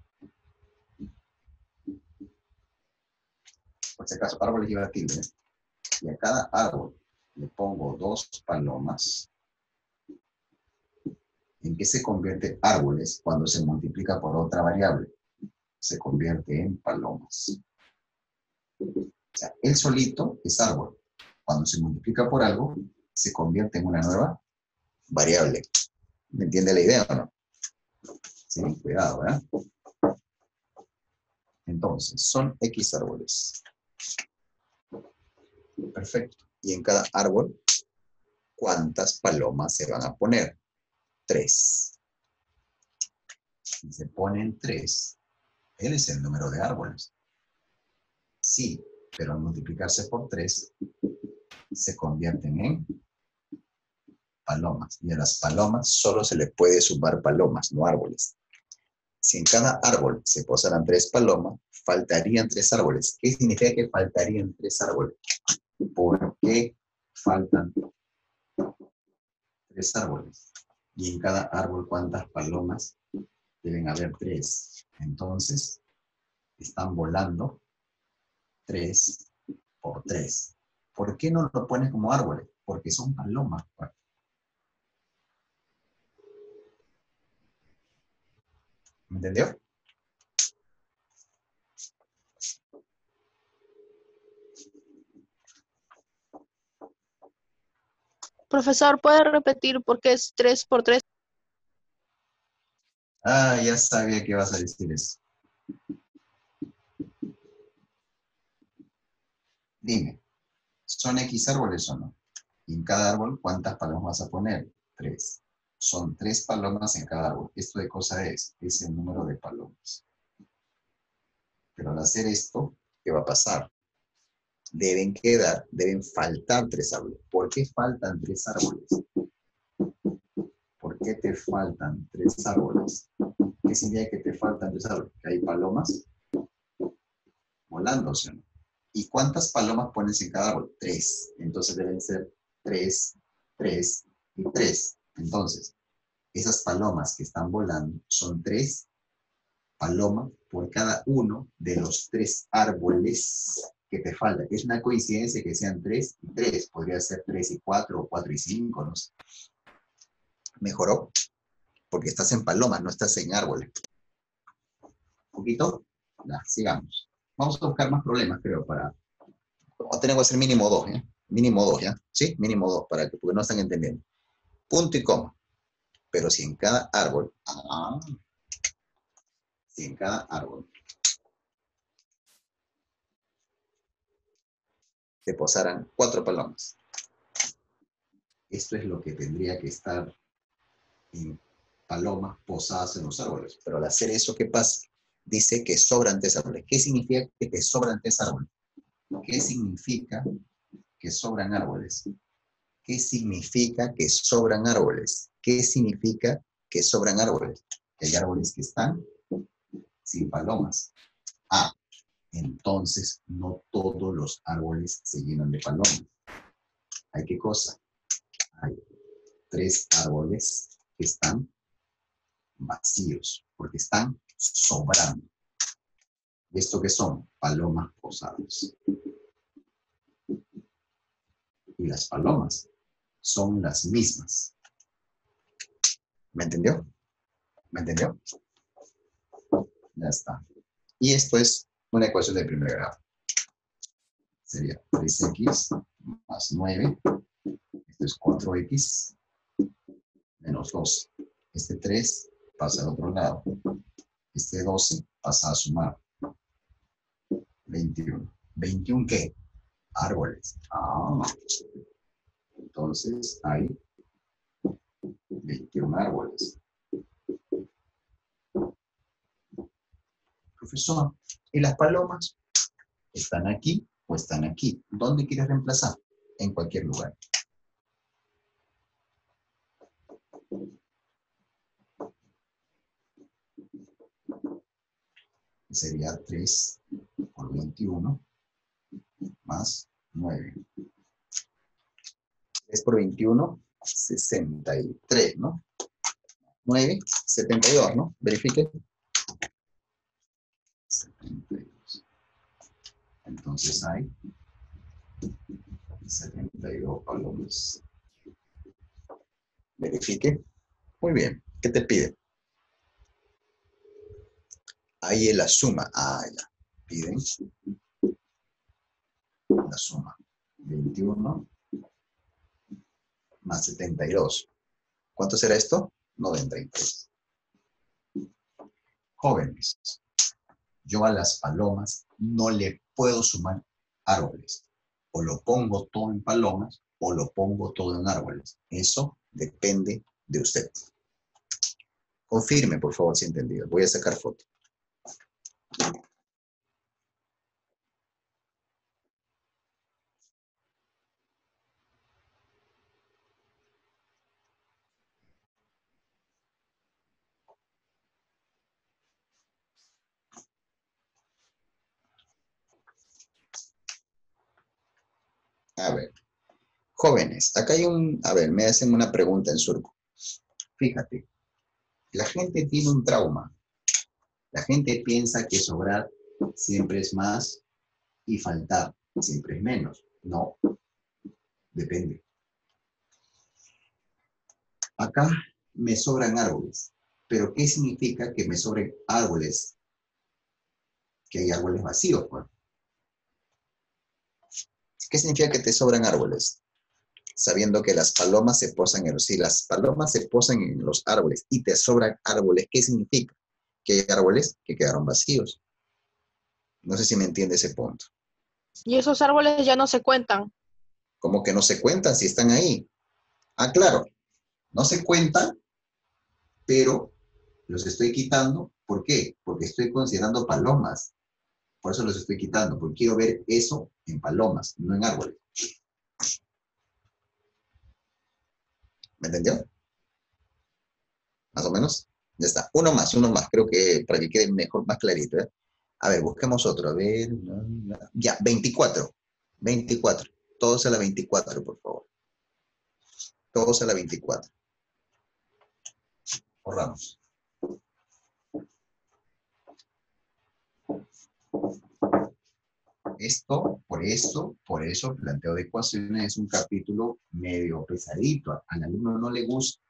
por si acaso, árboles lleva tilde, y a cada árbol le pongo 2 palomas, ¿en qué se convierte árboles cuando se multiplica por otra variable? Se convierte en palomas. O sea, él solito es árbol. Cuando se multiplica por algo, se convierte en una nueva variable. ¿Me entiende la idea o no? Sí, cuidado, ¿verdad? Entonces, son X árboles. Perfecto. Y en cada árbol, ¿cuántas palomas se van a poner? 3. Si se ponen 3, él es el número de árboles. Sí, pero al multiplicarse por 3, se convierten en palomas. Y a las palomas solo se le puede sumar palomas, no árboles. Si en cada árbol se posaran 3 palomas, faltarían 3 árboles. ¿Qué significa que faltarían 3 árboles? ¿Por qué faltan 3 árboles? Y en cada árbol, ¿cuántas palomas? Deben haber 3. Entonces, están volando 3 por 3. ¿Por qué no lo pones como árboles? Porque son palomas. ¿Me entendió? Profesor, ¿puede repetir por qué es 3 por 3? Ah, ya sabía que ibas a decir eso. Dime, ¿son X árboles o no? Y en cada árbol, ¿cuántas palomas vas a poner? 3. Son 3 palomas en cada árbol. ¿Esto de cosa es el número de palomas. Pero al hacer esto, ¿qué va a pasar? Deben faltar 3 árboles. ¿Por qué faltan 3 árboles? ¿Por qué te faltan 3 árboles? ¿Qué significa que te faltan 3 árboles? Que hay palomas volando, ¿sí o no? ¿Y cuántas palomas pones en cada árbol? 3. Entonces deben ser 3, 3 y 3. Entonces, esas palomas que están volando son 3 palomas por cada uno de los 3 árboles que te faltan. Es una coincidencia que sean 3 y 3. Podría ser 3 y 4 o 4 y 5, no sé. Mejoró porque estás en palomas, no estás en árboles. ¿Un poquito? Ya, sigamos. Vamos a buscar más problemas, creo, para... Tenemos que hacer mínimo 2, ¿eh? Mínimo 2, ¿ya? ¿Sí? Mínimo 2, porque no están entendiendo. Punto y coma. Pero si en cada árbol... si en cada árbol se posaran 4 palomas. Esto es lo que tendría que estar en palomas posadas en los árboles. Pero al hacer eso, ¿qué pasa? Dice que sobran 3 árboles. ¿Qué significa que te sobran 3 árboles? ¿Qué significa que sobran árboles? ¿Qué significa que sobran árboles? ¿Qué significa que sobran árboles? Que hay árboles que están sin palomas. Ah, entonces no todos los árboles se llenan de palomas. ¿Hay qué cosa? Hay 3 árboles que están vacíos, porque están sobrando. ¿Y esto qué son? Palomas posadas. Y las palomas son las mismas. ¿Me entendió? ¿Me entendió? Ya está. Y esto es una ecuación de primer grado. Sería 3x más 9. Esto es 4x menos 12. Este 3 pasa al otro lado. Este 12 pasa a sumar. 21. ¿21 qué? Árboles. Entonces hay 21 árboles. Profesor, ¿y las palomas? ¿Están aquí o están aquí? ¿Dónde quieres reemplazar? En cualquier lugar. Sería 3 por 21 más 9. 3 por 21, 63, ¿no? 9, 72, ¿no? Verifique. 72. Entonces hay 72 palomas. Verifique. Muy bien. ¿Qué te pide? Ahí es la suma. Ah, ya. Piden la suma. 21 más 72. ¿Cuánto será esto? 93. Jóvenes, yo a las palomas no le puedo sumar árboles. O lo pongo todo en palomas o lo pongo todo en árboles. Eso depende de usted. Confirme, por favor, si entendido. Voy a sacar foto. A ver, jóvenes, acá hay a ver, me hacen una pregunta en surco. Fíjate, la gente tiene un trauma. La gente piensa que sobrar siempre es más y faltar siempre es menos. No, depende. Acá me sobran árboles. ¿Pero qué significa que me sobren árboles? Que hay árboles vacíos, pues. ¿Qué significa que te sobran árboles? Sabiendo que las palomas se posan en los... Si las palomas se posan en los árboles y te sobran árboles, ¿qué significa? Que hay árboles que quedaron vacíos. No sé si me entiende ese punto. Y esos árboles ya no se cuentan. Como que no se cuentan si están ahí. Ah, claro, no se cuentan, pero los estoy quitando. ¿Por qué? Porque estoy considerando palomas. Por eso los estoy quitando, porque quiero ver eso en palomas, no en árboles. ¿Me entendió? Más o menos. Ya está. Uno más. Creo que para que quede mejor, más clarito. ¿Eh? A ver, busquemos otro. A ver. Ya, 24. 24. Todos a la 24, por favor. Todos a la 24. Borramos. Esto, por eso, planteo de ecuaciones es un capítulo medio pesadito. Al alumno no le gusta.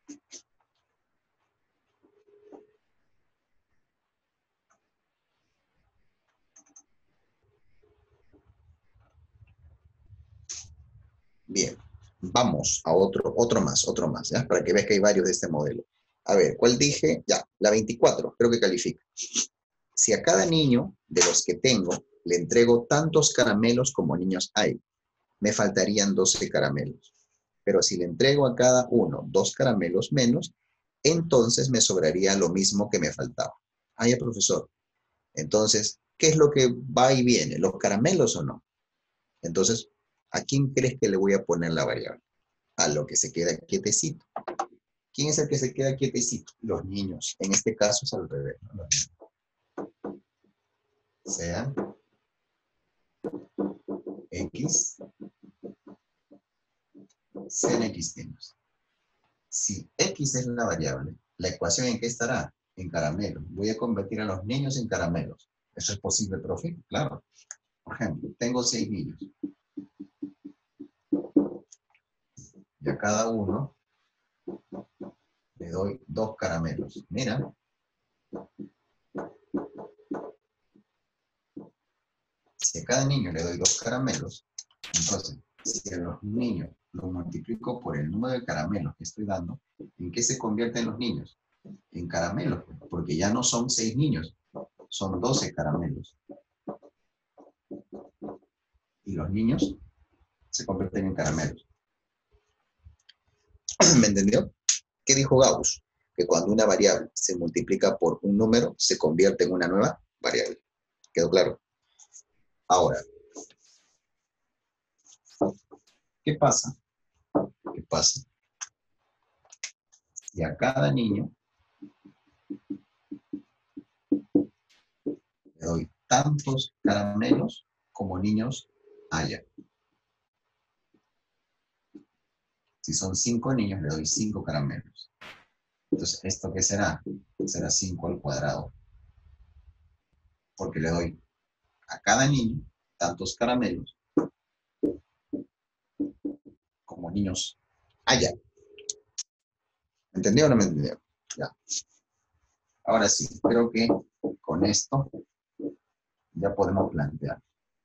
Bien, vamos a otro más, ¿ya? Para que veas que hay varios de este modelo. A ver, ¿cuál dije? Ya, la 24, creo que califica. Si a cada niño de los que tengo le entrego tantos caramelos como niños hay, me faltarían 12 caramelos. Pero si le entrego a cada uno 2 caramelos menos, entonces me sobraría lo mismo que me faltaba. Ah, ya, profesor. Entonces, ¿qué es lo que va y viene? ¿Los caramelos o no? Entonces, ¿a quién crees que le voy a poner la variable? A lo que se queda quietecito. ¿Quién es el que se queda quietecito? Los niños. En este caso es al revés, ¿no? Sean X, sean X menos. Si X es la variable, ¿la ecuación en qué estará? En caramelos. Voy a convertir a los niños en caramelos. ¿Eso es posible, profe? Claro. Por ejemplo, tengo 6 niños. Y a cada uno le doy 2 caramelos. Mira. Si a cada niño le doy 2 caramelos, entonces, si a los niños los multiplico por el número de caramelos que estoy dando, ¿en qué se convierten los niños? En caramelos, porque ya no son 6 niños, son 12 caramelos. Y los niños se convierten en caramelos. ¿Me entendió? ¿Qué dijo Gauss? Que cuando una variable se multiplica por un número, se convierte en una nueva variable. ¿Quedó claro? Ahora, ¿qué pasa? ¿Qué pasa? Y a cada niño le doy tantos caramelos como niños haya. Si son 5 niños, le doy 5 caramelos. Entonces, ¿esto qué será? Será 5 al cuadrado. Porque le doy a cada niño tantos caramelos como niños haya. ¿Me entendió o no me entendió? Ya. Ahora sí, creo que con esto ya podemos plantear.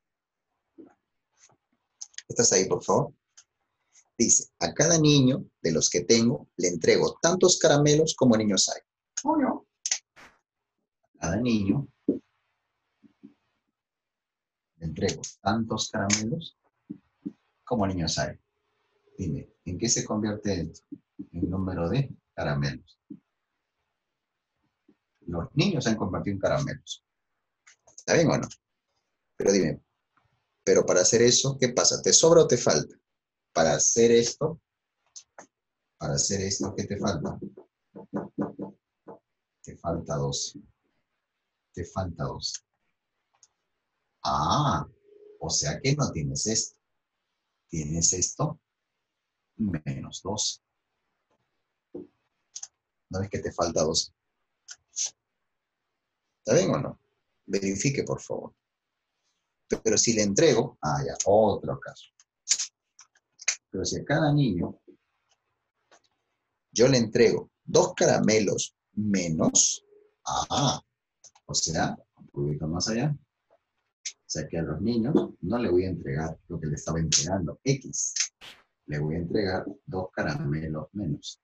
¿Estás ahí, por favor? Dice, a cada niño de los que tengo le entrego tantos caramelos como niños hay. ¿O no? A cada niño le entrego tantos caramelos como niños hay. Dime, ¿en qué se convierte esto? En número de caramelos. Los niños se han convertido en caramelos. ¿Está bien o no? Pero dime, pero para hacer eso, ¿qué pasa? ¿Te sobra o te falta? Para hacer esto, ¿qué te falta? Te falta 2. Te falta 2. Ah, o sea que no tienes esto. Tienes esto menos 2. ¿No ves que te falta 2? ¿Está bien o no? Verifique, por favor. Pero si le entrego, ya, otro caso. Pero si a cada niño yo le entrego 2 caramelos menos, o sea, un poquito más allá, o sea que a los niños no le voy a entregar lo que le estaba entregando, X. Le voy a entregar 2 caramelos menos.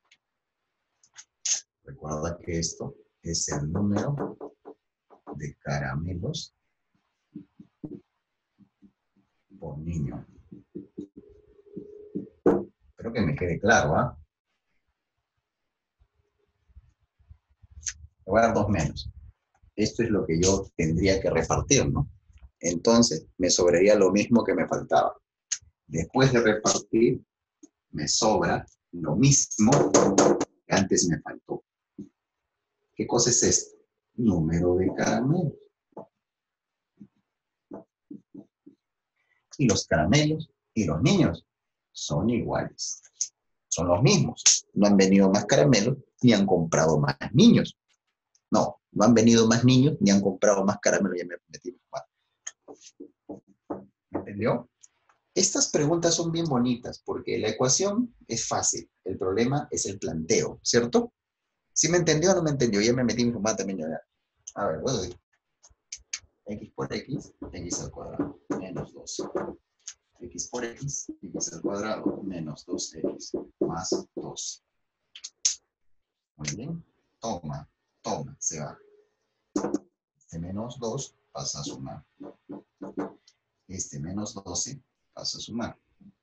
Recuerda que esto es el número de caramelos por niño. Espero que me quede claro, ¿ah? Le voy a dar 2 menos. Esto es lo que yo tendría que repartir, ¿no? Entonces, me sobraría lo mismo que me faltaba. Después de repartir, me sobra lo mismo que antes me faltó. ¿Qué cosa es esto? Número de caramelos. Y los caramelos y los niños son iguales. Son los mismos. No han venido más caramelos ni han comprado más niños. No, no han venido más niños ni han comprado más caramelos. Ya me metí más. ¿Me entendió? Estas preguntas son bien bonitas porque la ecuación es fácil. El problema es el planteo, ¿cierto? ¿Sí me entendió o no me entendió? Ya me metí mi fumada también. Ya. A ver, voy a decir. X por X, X al cuadrado, menos 2. X por X, X al cuadrado, menos 2X, más 2. Muy bien. Toma, se va. Este menos 2 pasa a sumar. Este menos 12 pasa a sumar.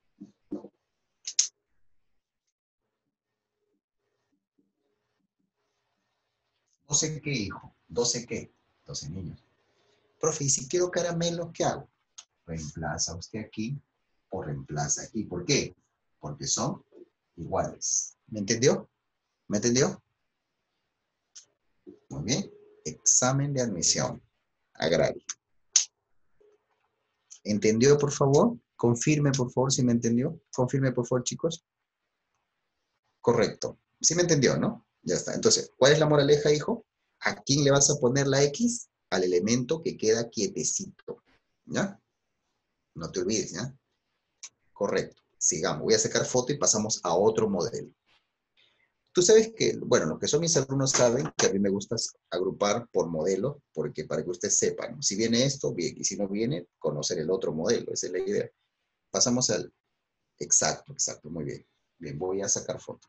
¿12 qué, hijo? ¿12 qué? 12 niños. Profe, ¿y si quiero caramelos, qué hago? Reemplaza usted aquí o reemplaza aquí. ¿Por qué? Porque son iguales. ¿Me entendió? ¿Me entendió? Muy bien. Examen de admisión agrario. ¿Entendió, por favor? Confirme, por favor, si me entendió. Confirme, por favor, chicos. Correcto. Sí me entendió, ¿no? Ya está. Entonces, ¿cuál es la moraleja, hijo? ¿A quién le vas a poner la X? Al elemento que queda quietecito. ¿Ya? No te olvides, ¿ya? Correcto. Sigamos. Voy a sacar foto y pasamos a otro modelo. Tú sabes que, bueno, lo que son mis alumnos saben que a mí me gusta agrupar por modelo, porque para que ustedes sepan, si viene esto, bien, y si no viene, conocer el otro modelo, esa es la idea. Pasamos al exacto, muy bien. Bien, voy a sacar foto.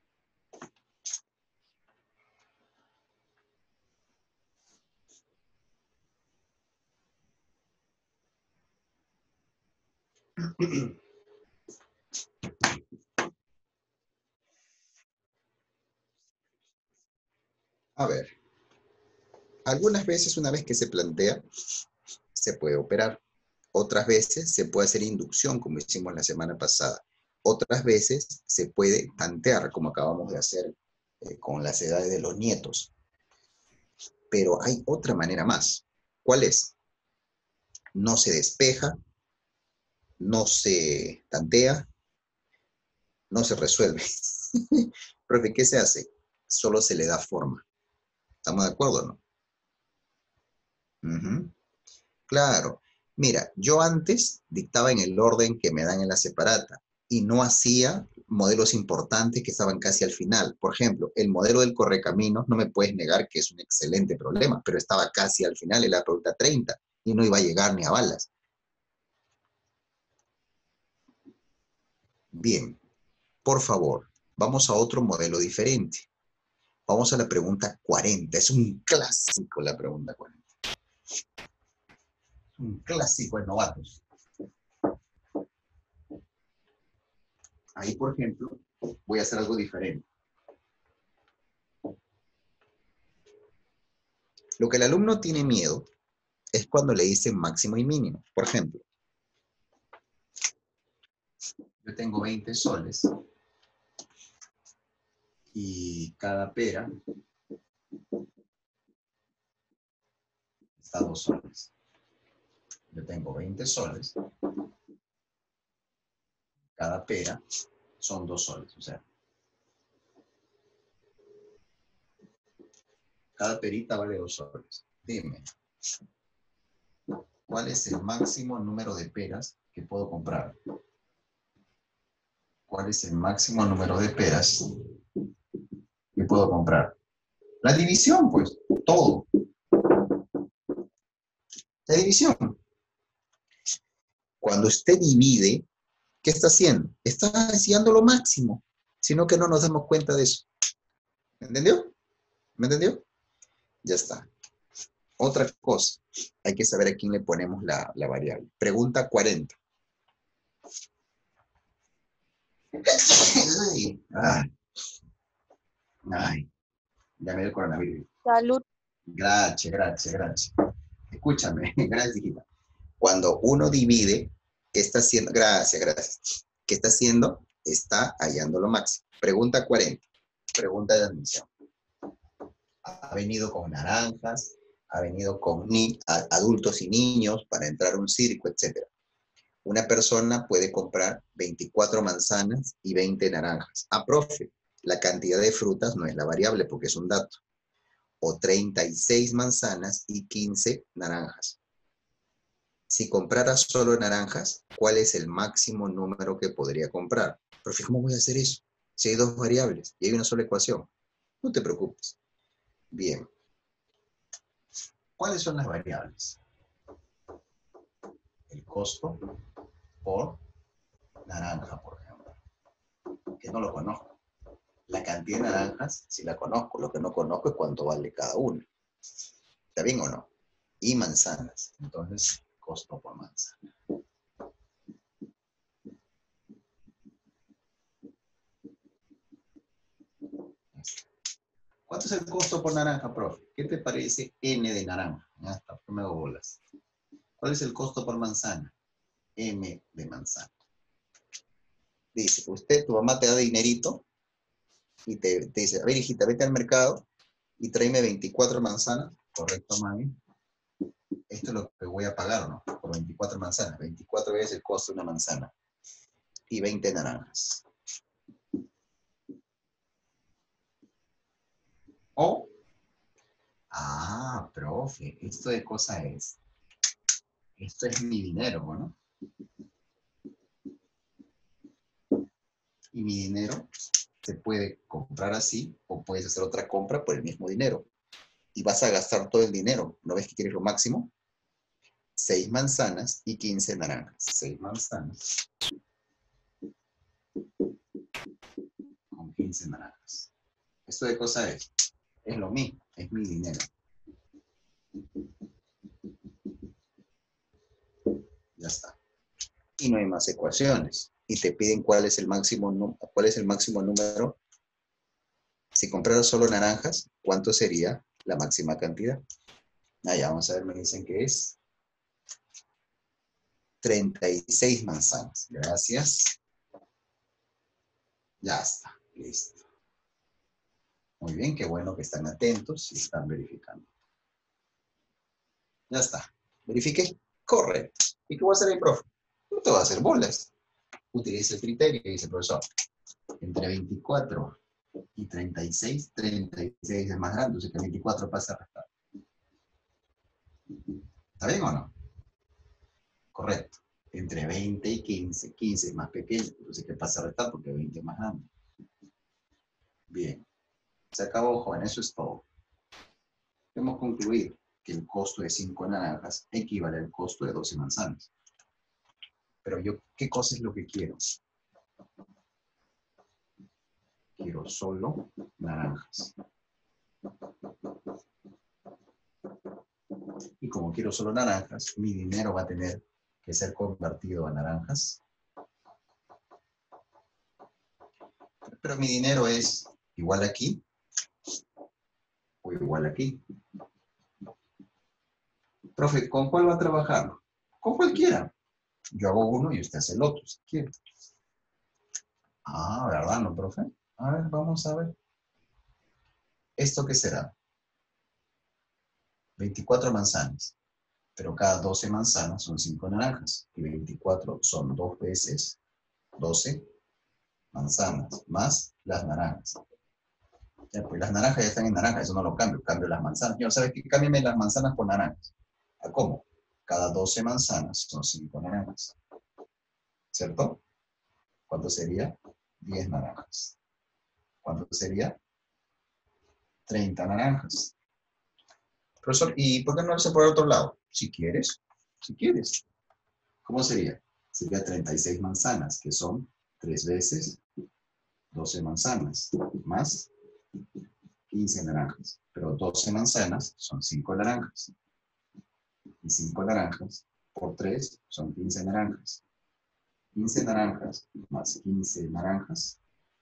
A ver, algunas veces una vez que se plantea, se puede operar. Otras veces se puede hacer inducción, como hicimos la semana pasada. Otras veces se puede tantear, como acabamos de hacer con las edades de los nietos. Pero hay otra manera más. ¿Cuál es? No se despeja, no se tantea, no se resuelve. Profe, ¿qué se hace? solo se le da forma. ¿Estamos de acuerdo o no? Ujú. Claro. Mira, yo antes dictaba en el orden que me dan en la separata y no hacía modelos importantes que estaban casi al final. Por ejemplo, el modelo del correcaminos, no me puedes negar que es un excelente problema, pero estaba casi al final en la pregunta 30 y no iba a llegar ni a balas. Bien, por favor, vamos a otro modelo diferente. Vamos a la pregunta 40. Es un clásico la pregunta 40. Un clásico de novatos. Ahí, por ejemplo, voy a hacer algo diferente. Lo que el alumno tiene miedo es cuando le dicen máximo y mínimo. Por ejemplo, yo tengo 20 soles y cada pera está a 2 soles. Yo tengo 20 soles, cada pera son 2 soles, o sea, cada perita vale 2 soles. Dime, ¿cuál es el máximo número de peras que puedo comprar? ¿Cuál es el máximo número de peras que puedo comprar? La división, pues, todo. La división. Cuando usted divide, ¿qué está haciendo? Está haciendo lo máximo, sino que no nos damos cuenta de eso. ¿Me entendió? ¿Me entendió? Ya está. Otra cosa, hay que saber a quién le ponemos la variable. Pregunta 40. Ay, ya me dio el coronavirus. Salud. Gracias. Escúchame, gracias, hijita. Cuando uno divide, ¿qué está haciendo? Gracias. ¿Qué está haciendo? Está hallando lo máximo. Pregunta 40. Pregunta de admisión. Ha venido con naranjas, ha venido con adultos y niños para entrar a un circo, etc. Una persona puede comprar 24 manzanas y 20 naranjas. Ah, profe, la cantidad de frutas no es la variable porque es un dato. O 36 manzanas y 15 naranjas. Si comprara solo naranjas, ¿cuál es el máximo número que podría comprar? Profe, ¿cómo voy a hacer eso? Si hay dos variables y hay una sola ecuación. No te preocupes. Bien. ¿Cuáles son las variables? El costo por naranja, por ejemplo. Que no lo conozco. La cantidad de naranjas, sí la conozco. Lo que no conozco es cuánto vale cada una. ¿Está bien o no? Y manzanas. Entonces, costo por manzana. ¿Cuánto es el costo por naranja, profe? ¿Qué te parece N de naranja? Ya está, me hago bolas. ¿Cuál es el costo por manzana? M de manzana. Dice, tu mamá te da dinerito y te dice, a ver, hijita, vete al mercado y tráeme 24 manzanas. Correcto, mami. Esto es lo que voy a pagar, ¿no? Por 24 manzanas. 24 veces el costo de una manzana. Y 20 naranjas. O, profe, esto de cosa es, esto es mi dinero, ¿no? Y mi dinero se puede comprar así o puedes hacer otra compra por el mismo dinero. Y vas a gastar todo el dinero. ¿No ves que quieres lo máximo? 6 manzanas y 15 naranjas. 6 manzanas con 15 naranjas. Esto de cosa es lo mismo, es mi dinero. Ya está. Y no hay más ecuaciones. Y te piden cuál es el máximo número. Si compraras solo naranjas, ¿cuánto sería la máxima cantidad? Ya vamos a ver, me dicen que es 36 manzanas. Gracias. Ya está, listo. Muy bien, qué bueno que están atentos y están verificando. Ya está. Verifiqué. Correcto. ¿Y qué va a hacer el profe? No te va a hacer bolas. Utiliza el criterio, dice el profesor. Entre 24 Y 36 es más grande, o sea que 24 pasa a restar. ¿Está bien o no? Correcto. Entre 20 y 15. 15 es más pequeño, entonces ¿qué pasa a restar? Porque 20 es más grande. Bien. Se acabó, joven, eso es todo. Hemos concluido que el costo de 5 naranjas equivale al costo de 12 manzanas. Pero yo, ¿qué cosa es lo que quiero? Quiero solo naranjas. Y como quiero solo naranjas, mi dinero va a tener que ser convertido a naranjas. Pero mi dinero es igual aquí o igual aquí. Profe, ¿con cuál va a trabajar? Con cualquiera. Yo hago uno y usted hace el otro, si quiere. Ah, ¿verdad, no, profe? A ver, vamos a ver. ¿Esto qué será? 24 manzanas. Pero cada 12 manzanas son 5 naranjas. Y 24 son 2 veces 12 manzanas, más las naranjas. Ya, pues las naranjas ya están en naranja, eso no lo cambio. Cambio las manzanas. Señor, ¿sabes qué? Cámbiame las manzanas por naranjas. ¿A cómo? Cada 12 manzanas son 5 naranjas. ¿Cierto? ¿Cuánto sería? 10 naranjas. ¿Cuánto sería? 30 naranjas. Profesor, ¿y por qué no lo hace por el otro lado? Si quieres, si quieres. ¿Cómo sería? Sería 36 manzanas, que son 3 veces 12 manzanas, más 15 naranjas. Pero 12 manzanas son 5 naranjas. Y 5 naranjas por 3 son 15 naranjas. 15 naranjas más 15 naranjas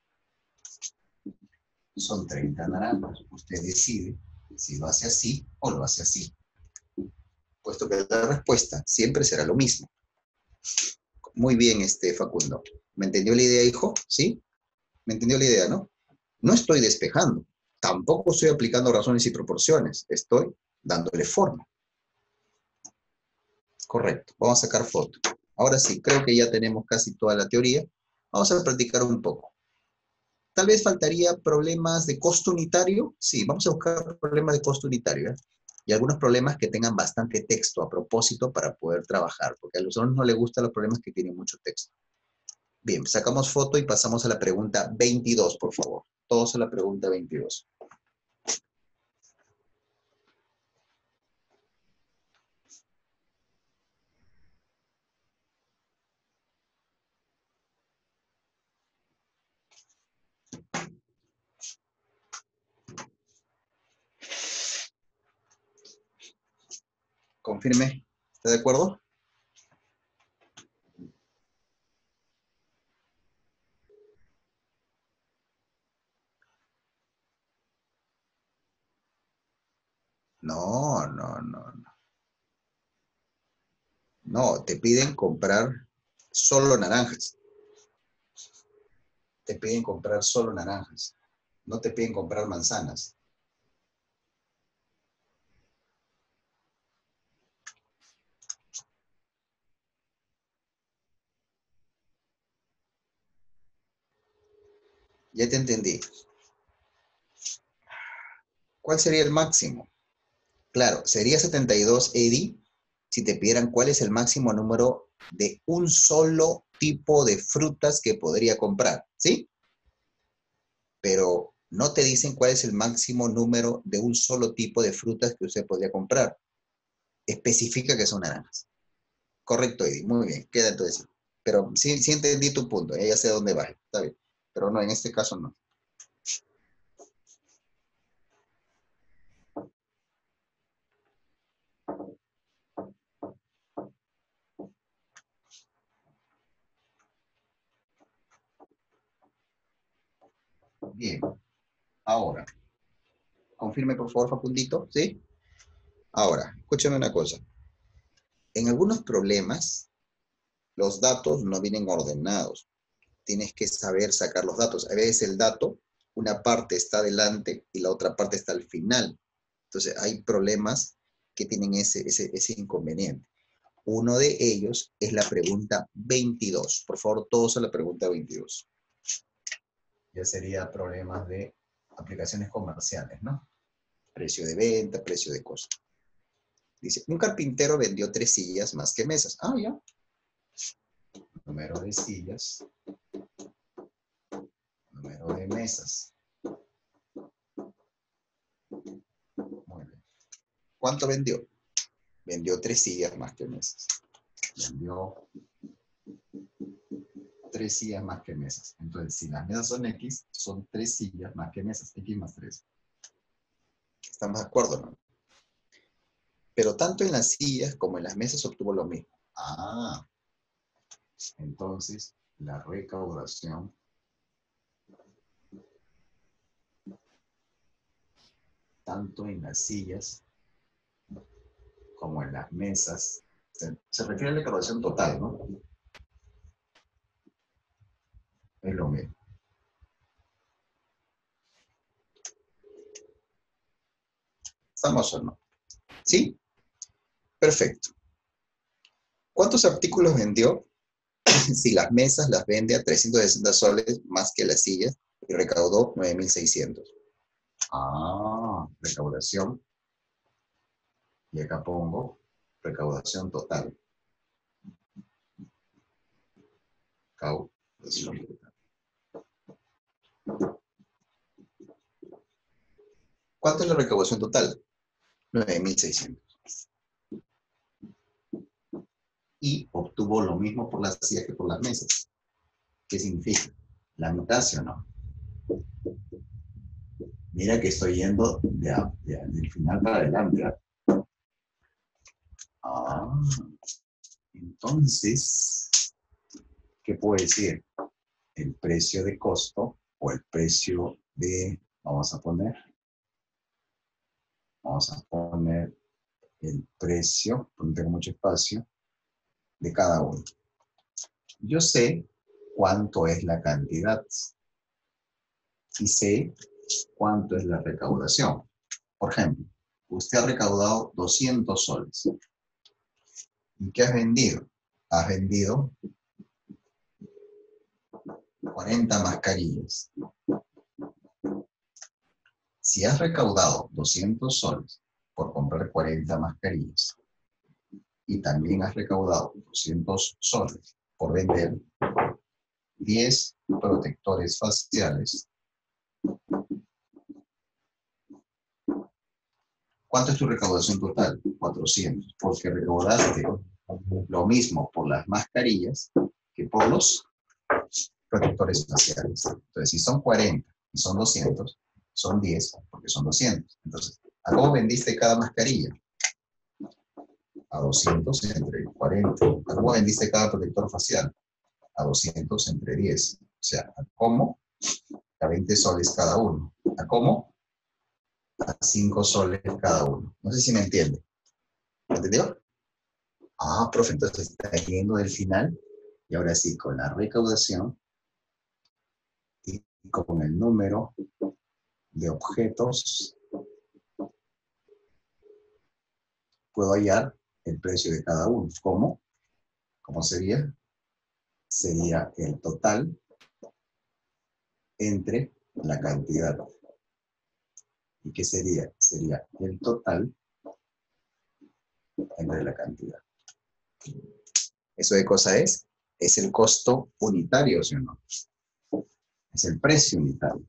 son 30 naranjas. Usted decide si lo hace así o lo hace así. Puesto que la respuesta siempre será lo mismo. Muy bien, Facundo. ¿Me entendió la idea, hijo? ¿Sí? ¿Me entendió la idea, no? No estoy despejando. Tampoco estoy aplicando razones y proporciones. Estoy dándole forma. Correcto. Vamos a sacar foto. Ahora sí, creo que ya tenemos casi toda la teoría. Vamos a practicar un poco. Tal vez faltaría problemas de costo unitario. Sí, vamos a buscar problemas de costo unitario. ¿Eh? Y algunos problemas que tengan bastante texto a propósito para poder trabajar, porque a los alumnos no les gustan los problemas que tienen mucho texto. Bien, sacamos foto y pasamos a la pregunta 22, por favor. Todos a la pregunta 22. Confirme. ¿Está de acuerdo? No, no, no, no. No, te piden comprar solo naranjas. Te piden comprar solo naranjas. No te piden comprar manzanas. Ya te entendí. ¿Cuál sería el máximo? Claro, sería 72, Eddie, si te pidieran cuál es el máximo número de un solo tipo de frutas que podría comprar, ¿sí? Pero no te dicen cuál es el máximo número de un solo tipo de frutas que usted podría comprar. Especifica que son naranjas. Correcto, Eddie, muy bien, queda entonces. Pero sí entendí tu punto, ya sé dónde vas, está bien. Pero no, en este caso no. Bien, ahora, confirme por favor, Facundito, ¿sí? Ahora, escúchame una cosa. En algunos problemas, los datos no vienen ordenados. Tienes que saber sacar los datos. A veces el dato, una parte está adelante y la otra parte está al final. Entonces, hay problemas que tienen ese inconveniente. Uno de ellos es la pregunta 22. Por favor, todos a la pregunta 22. Ya sería problemas de aplicaciones comerciales, ¿no? Precio de venta, precio de costo. Dice, un carpintero vendió 3 sillas más que mesas. Ah, ya. Número de sillas. Número de mesas. Muy bien. ¿Cuánto vendió? Vendió 3 sillas más que mesas. Vendió 3 sillas más que mesas. Entonces, si las mesas son X, son 3 sillas más que mesas. X más 3. ¿Estamos de acuerdo, no? Pero tanto en las sillas como en las mesas obtuvo lo mismo. Ah, entonces la recaudación tanto en las sillas como en las mesas se refiere a la recaudación total, ¿no? Es lo mismo. ¿Estamos o no? ¿Sí? Perfecto. ¿Cuántos artículos vendió si las mesas las vende a 360 soles más que las sillas y recaudó 9.600? Ah, recaudación. Y acá pongo recaudación total. Recaudación total. ¿Cuánto es la recaudación total? 9.600. Y obtuvo lo mismo por las sillas que por las mesas. ¿Qué significa? La mitad, ¿sí o no? Mira que estoy yendo del final para adelante. Ah, entonces, ¿qué puedo decir? El precio de costo o el precio de, vamos a poner el precio, porque no tengo mucho espacio, de cada uno. Yo sé cuánto es la cantidad y sé cuánto es la recaudación. Por ejemplo, usted ha recaudado 200 soles. ¿Y qué has vendido? Has vendido 40 mascarillas. Si has recaudado 200 soles por comprar 40 mascarillas y también has recaudado 200 soles por vender 10 protectores faciales, ¿cuánto es tu recaudación total? 400, porque recaudaste lo mismo por las mascarillas que por los protectores faciales. Entonces, si son 40 y son 200, son 10 porque son 200. Entonces, ¿a cómo vendiste cada mascarilla? A 200 entre 40. ¿A cómo vendiste cada protector facial? A 200 entre 10. O sea, ¿a cómo? A 20 soles cada uno. ¿A cómo? A 5 soles cada uno. No sé si me entiende. ¿Me entendió? Ah, profe, entonces está yendo del final. Y ahora sí, con la recaudación y con el número de objetos, puedo hallar el precio de cada uno. ¿Cómo? ¿Cómo sería? Sería el total entre la cantidad. ¿Y qué sería? Sería el total entre la cantidad. ¿Eso de cosa es? Es el costo unitario, ¿sí o no? Es el precio unitario.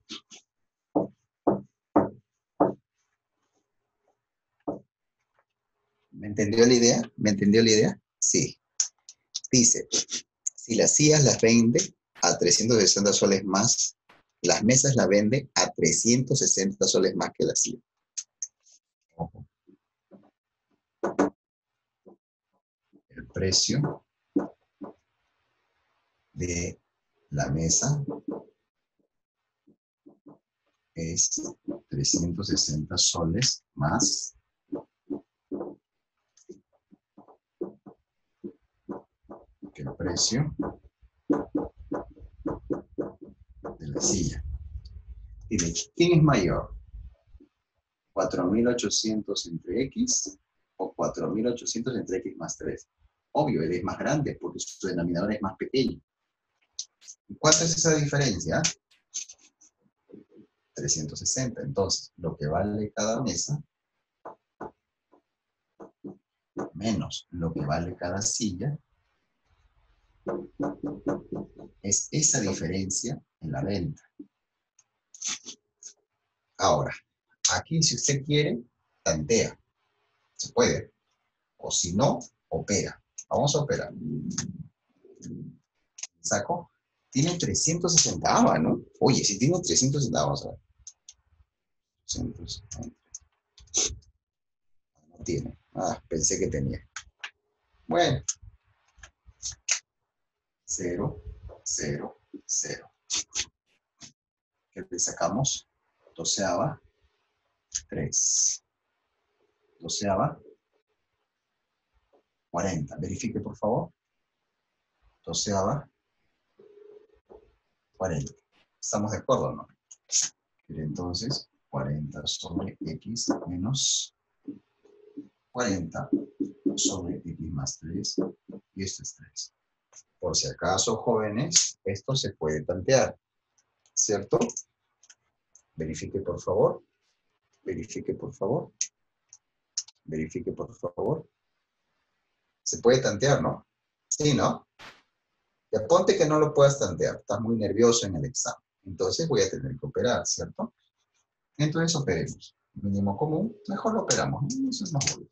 ¿Me entendió la idea? ¿Me entendió la idea? Sí. Dice, si las sillas las vende a 360 soles más, las mesas las vende a 360 soles más que la silla. Ojo. El precio de la mesa es 360 soles más que el precio de la silla. Dime, ¿quién es mayor? ¿4.800 entre X o 4.800 entre X más 3? Obvio, él es más grande porque su denominador es más pequeño. ¿Y cuánto es esa diferencia? 360. Entonces, lo que vale cada mesa menos lo que vale cada silla es esa diferencia en la venta. Ahora, aquí si usted quiere, tantea. Se puede. O si no, opera. Vamos a operar. ¿Saco? Tiene 360. Ah, ¿no? Oye, si tiene 360, vamos a ver. 360. No tiene. Ah, pensé que tenía. Bueno. 0, 0, 0. ¿Qué le sacamos? Doceava, 3. Doceava, 40. Verifique, por favor. Doceava, 40. ¿Estamos de acuerdo o no? Entonces, 40 sobre x menos 40 sobre x más 3. Y esto es 3. Por si acaso, jóvenes, esto se puede tantear, ¿cierto? Verifique, por favor. Verifique, por favor. Verifique, por favor. Se puede tantear, ¿no? Sí, ¿no? Ya ponte que no lo puedas tantear. Estás muy nervioso en el examen. Entonces voy a tener que operar, ¿cierto? Entonces operemos. Mínimo común, mejor lo operamos. Eso es más obvio.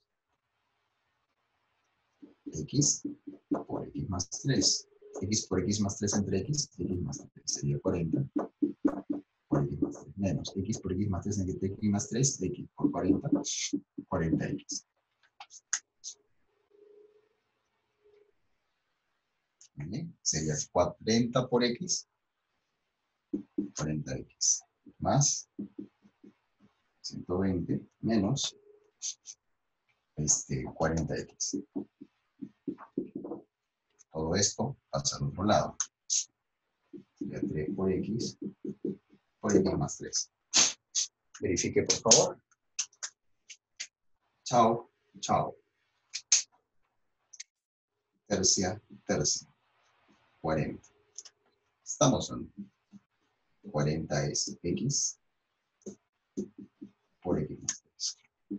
X por x más 3. X por x más 3 entre x más 3. Sería 40 por x más 3. Menos x por x más 3 entre x más 3. X por 40. 40x. ¿Vale? Sería 40 por x. 40x. Más 120 menos 40x. Todo esto pasa al otro lado. Sería 3 por x más 3. Verifique, por favor. Chao, chao. Tercia, tercia. 40. Estamos en 40 es x por x más 3.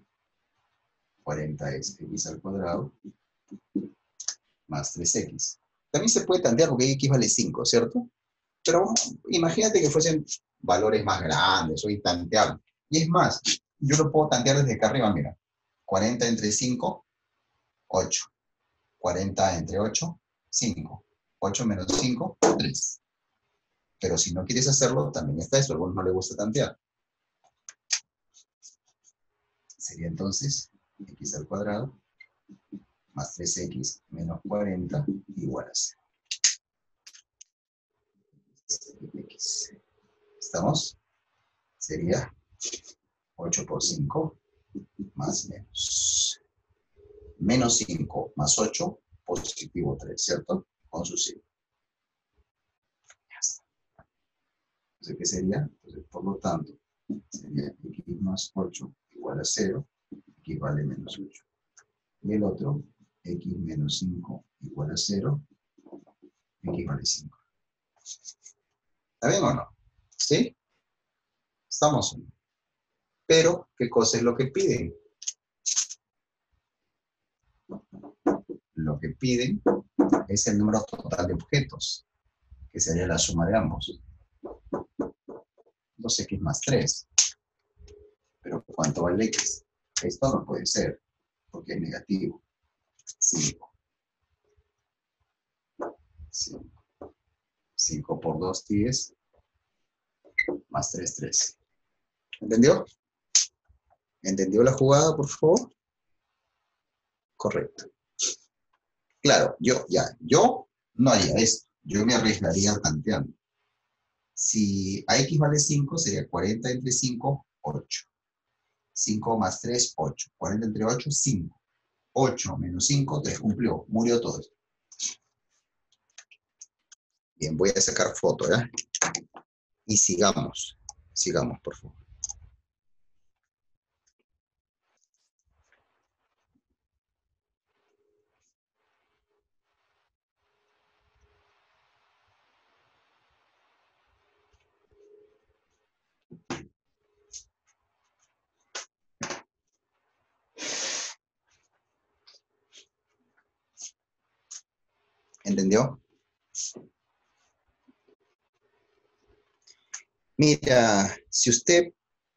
40 es x al cuadrado más 3x. También se puede tantear porque x vale 5, ¿cierto? Pero imagínate que fuesen valores más grandes o intanteables. Y es más, yo lo puedo tantear desde acá arriba, mira. 40 entre 5, 8. 40 entre 8, 5. 8 menos 5, 3. Pero si no quieres hacerlo, también está eso. A algunos no les gusta tantear. Sería entonces x al cuadrado más 3x menos 40 igual a 0. X. ¿Estamos? Sería 8 por 5 más menos. Menos 5 más 8, positivo 3, ¿cierto? Con su signo. Ya está. Entonces, ¿qué sería? Entonces, por lo tanto, sería x más 8 igual a 0, x vale menos 8. Y el otro, x menos 5 igual a 0, x vale 5. ¿Está bien o no? ¿Sí? Estamos. Pero, ¿qué cosa es lo que piden? Lo que piden es el número total de objetos, que sería la suma de ambos. 2x más 3. Pero ¿cuánto vale x? Esto no puede ser, porque es negativo. 5. 5. 5 por 2, 10. Más 3, 13. ¿Entendió? ¿Entendió la jugada, por favor? Correcto. Claro, yo no haría esto. Yo me arriesgaría tanteando. Si a x vale 5, sería 40 entre 5, 8. 5 más 3, 8. 40 entre 8, 5. 8 menos 5, 3. Cumplió. Murió todo esto. Bien, voy a sacar foto, ¿ya? Y sigamos. Sigamos, por favor. ¿Entendió? Mira, si usted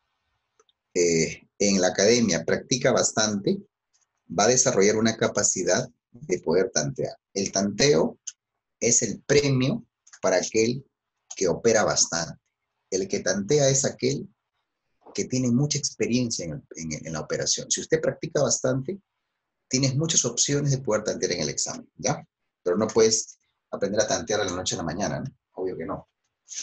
en la academia practica bastante, va a desarrollar una capacidad de poder tantear. El tanteo es el premio para aquel que opera bastante. El que tantea es aquel que tiene mucha experiencia en la operación. Si usted practica bastante, tienes muchas opciones de poder tantear en el examen, ¿ya? Pero no puedes aprender a tantear de la noche a la mañana, ¿no? Obvio que no.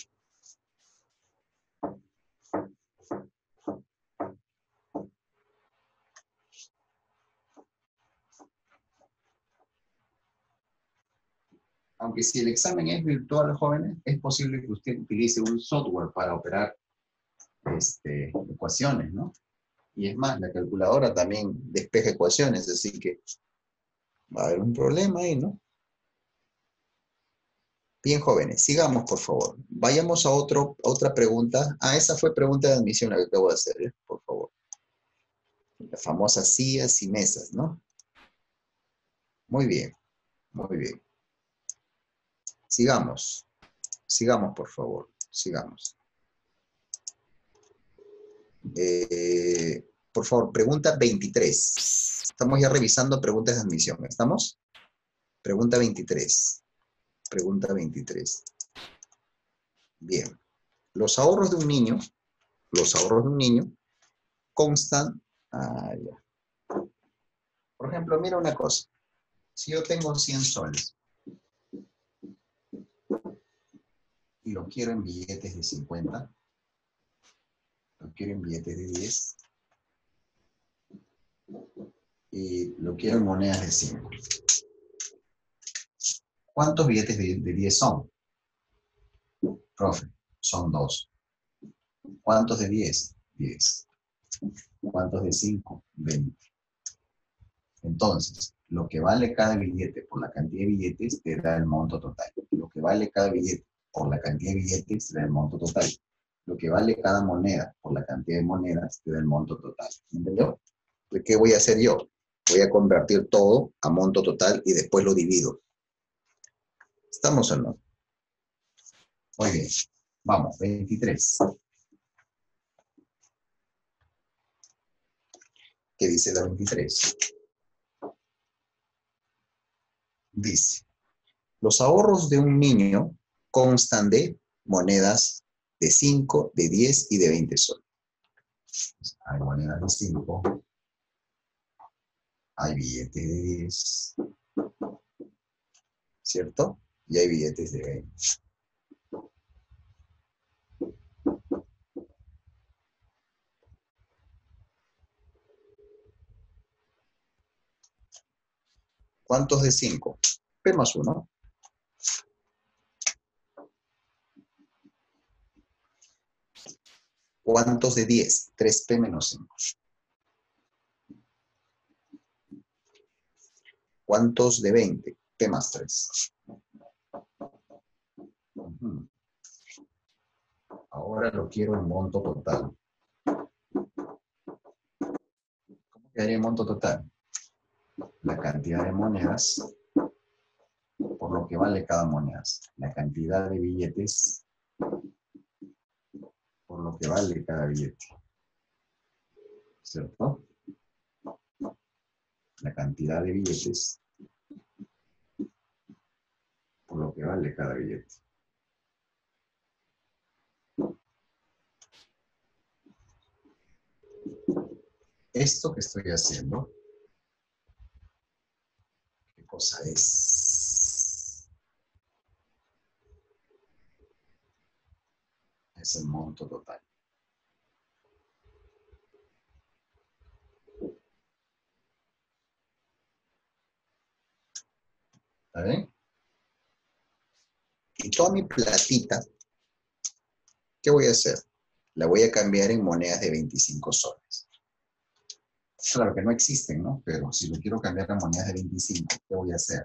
Aunque si el examen es virtual, jóvenes, es posible que usted utilice un software para operar ecuaciones, ¿no? Y es más, la calculadora también despeja ecuaciones, así que va a haber un problema ahí, ¿no? Bien, jóvenes, sigamos, por favor. Vayamos a otra pregunta. Ah, esa fue pregunta de admisión la que acabo de hacer, ¿eh? Por favor. Las famosas sillas y mesas, ¿no? Muy bien, muy bien. Sigamos. Sigamos, por favor. Sigamos. Por favor, pregunta 23. Estamos ya revisando preguntas de admisión. ¿Estamos? Pregunta 23. Pregunta 23. Bien. Los ahorros de un niño constan... Ah, ya. Por ejemplo, mira una cosa. Si yo tengo 100 soles y lo quiero en billetes de 50, lo quiero en billetes de 10 y lo quiero en monedas de 5. ¿Cuántos billetes de 10 son? Profe, son 2. ¿Cuántos de 10? 10. ¿Cuántos de 5? 20. Entonces, lo que vale cada billete por la cantidad de billetes te da el monto total. Lo que vale cada billete por la cantidad de billetes te da el monto total. Lo que vale cada moneda por la cantidad de monedas te da el monto total. ¿Entendió? ¿Qué voy a hacer yo? Voy a convertir todo a monto total y después lo divido. ¿Estamos o no? Muy bien. Vamos, 23. ¿Qué dice la 23? Dice, los ahorros de un niño constan de monedas de 5, de 10 y de 20 soles. Hay monedas de 5, hay billetes de 10, ¿cierto? Y hay billetes de 20. ¿Cuántos de 5? P más 1. ¿Cuántos de 10? 3P menos 5. ¿Cuántos de 20? P más 3. Ahora lo quiero en monto total. ¿Cómo quedaría en monto total? La cantidad de monedas por lo que vale cada moneda. La cantidad de billetes por lo que vale cada billete. ¿Cierto? La cantidad de billetes por lo que vale cada billete. Esto que estoy haciendo, ¿qué cosa es? Es el monto total. ¿Está bien? Y toda mi platita, ¿qué voy a hacer? La voy a cambiar en monedas de 25 soles. Claro que no existen, ¿no? Pero si lo quiero cambiar a monedas de 25, ¿qué voy a hacer?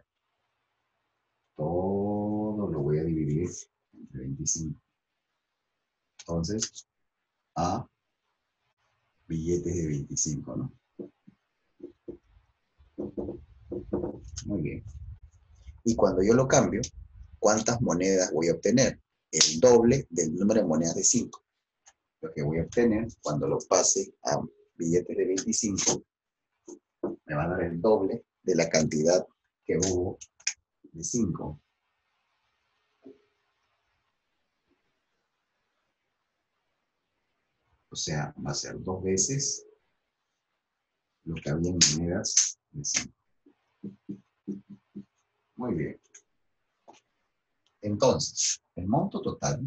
Todo lo voy a dividir entre 25. Entonces, a billetes de 25, ¿no? Muy bien. Y cuando yo lo cambio, ¿cuántas monedas voy a obtener? El doble del número de monedas de 5. Lo que voy a obtener cuando lo pase a billetes de 25, me va a dar el doble de la cantidad que hubo de 5. O sea, va a ser 2 veces lo que había en monedas de 5. Muy bien. Entonces, el monto total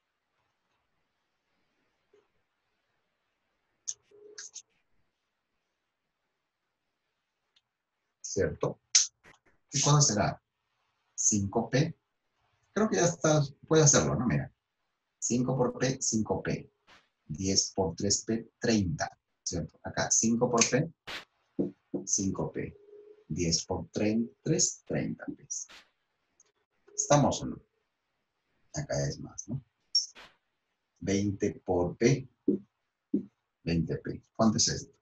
¿cierto? ¿Qué cosa será? 5P. Creo que ya está, puede hacerlo, ¿no? Mira. 5 por P, 5P. 10 por 3P, 30. ¿Cierto? Acá, 5 por P, 5P. 10 por 3, 30 P. ¿Estamos o no? Acá es más, ¿no? 20 por P, 20P. ¿Cuánto es esto?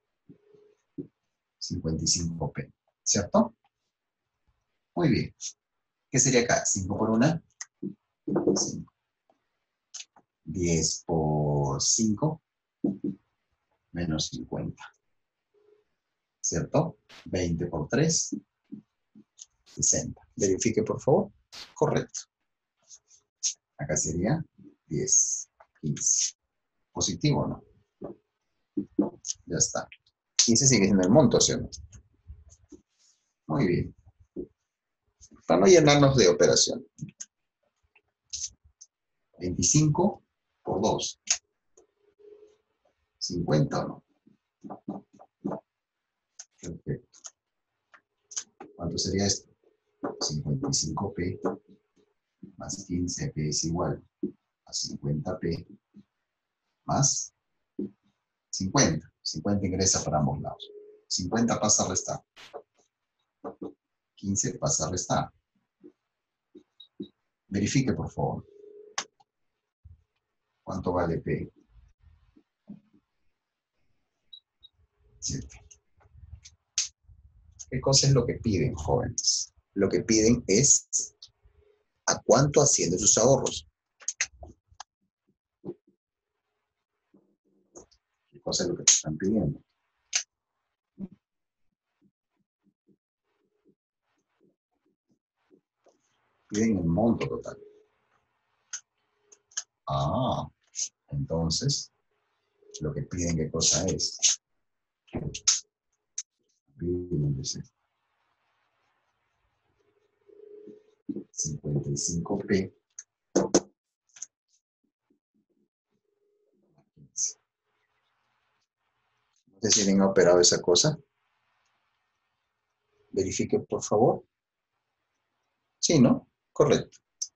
55P. ¿Cierto? Muy bien. ¿Qué sería acá? 5 por 1. 5. 10 por 5. Menos 50. ¿Cierto? 20 por 3. 60. Verifique, por favor. Correcto. Acá sería 10, 15. Positivo, ¿no? Ya está. 15 sigue siendo el monto, ¿sí o no? Muy bien. Para no llenarnos de operación. 25 por 2. 50 o no. Perfecto. ¿Cuánto sería esto? 55P más 15P es igual a 50P más 50. 50 ingresa para ambos lados. 50 pasa a restar. 15 pasa a restar. Verifique, por favor. ¿Cuánto vale P? 7. ¿Qué cosa es lo que piden, jóvenes? Lo que piden es ¿a cuánto ascienden sus ahorros? ¿Qué cosa es lo que te están pidiendo? Piden el monto total. Ah, entonces, lo que piden, ¿qué cosa es? Piden 55P. No sé si bien ha operado esa cosa. Verifique, por favor. Sí, ¿no? Correcto.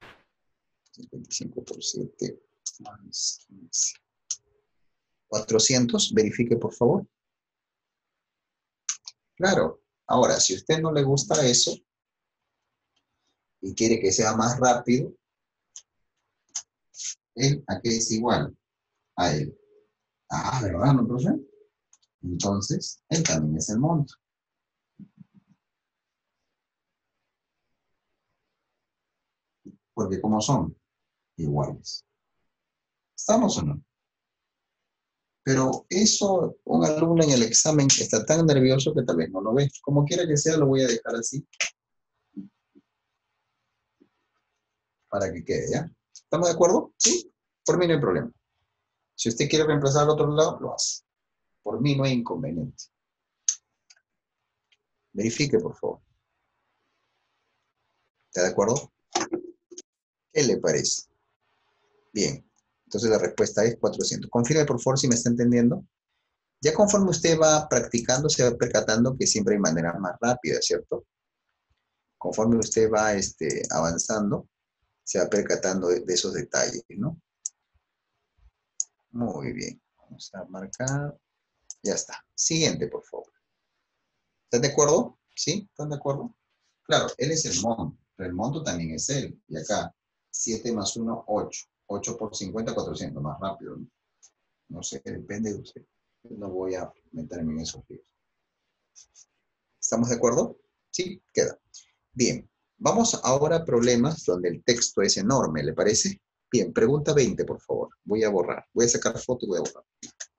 55 por 7 más 15. 400, verifique, por favor. Claro. Ahora, si a usted no le gusta eso y quiere que sea más rápido, él, ¿a qué es igual? A él. Ah, ¿verdad, no, profe? Entonces, él también es el monto. Porque ¿cómo son? Iguales. ¿Estamos o no? Pero eso, un alumno en el examen está tan nervioso que tal vez no lo ve. Como quiera que sea, lo voy a dejar así para que quede, ¿ya? ¿Estamos de acuerdo? ¿Sí? Por mí no hay problema. Si usted quiere reemplazar al otro lado, lo hace. Por mí no hay inconveniente. Verifique, por favor. ¿Está de acuerdo? ¿Qué le parece? Bien. Entonces la respuesta es 400. Confirme, por favor, si me está entendiendo. Ya conforme usted va practicando, se va percatando que siempre hay maneras más rápidas, ¿cierto? Conforme usted va avanzando, se va percatando de esos detalles, ¿no? Muy bien. Vamos a marcar. Ya está. Siguiente, por favor. ¿Están de acuerdo? ¿Sí? ¿Están de acuerdo? Claro, él es el monto, pero el monto también es él. Y acá, 7 más 1, 8. 8 por 50, 400. Más rápido, ¿no? No sé, depende de usted. No voy a meterme en esos líos. ¿Estamos de acuerdo? Sí, queda. Bien. Vamos ahora a problemas donde el texto es enorme, ¿le parece? Bien, pregunta 20, por favor. Voy a borrar. Voy a sacar foto y voy a borrar.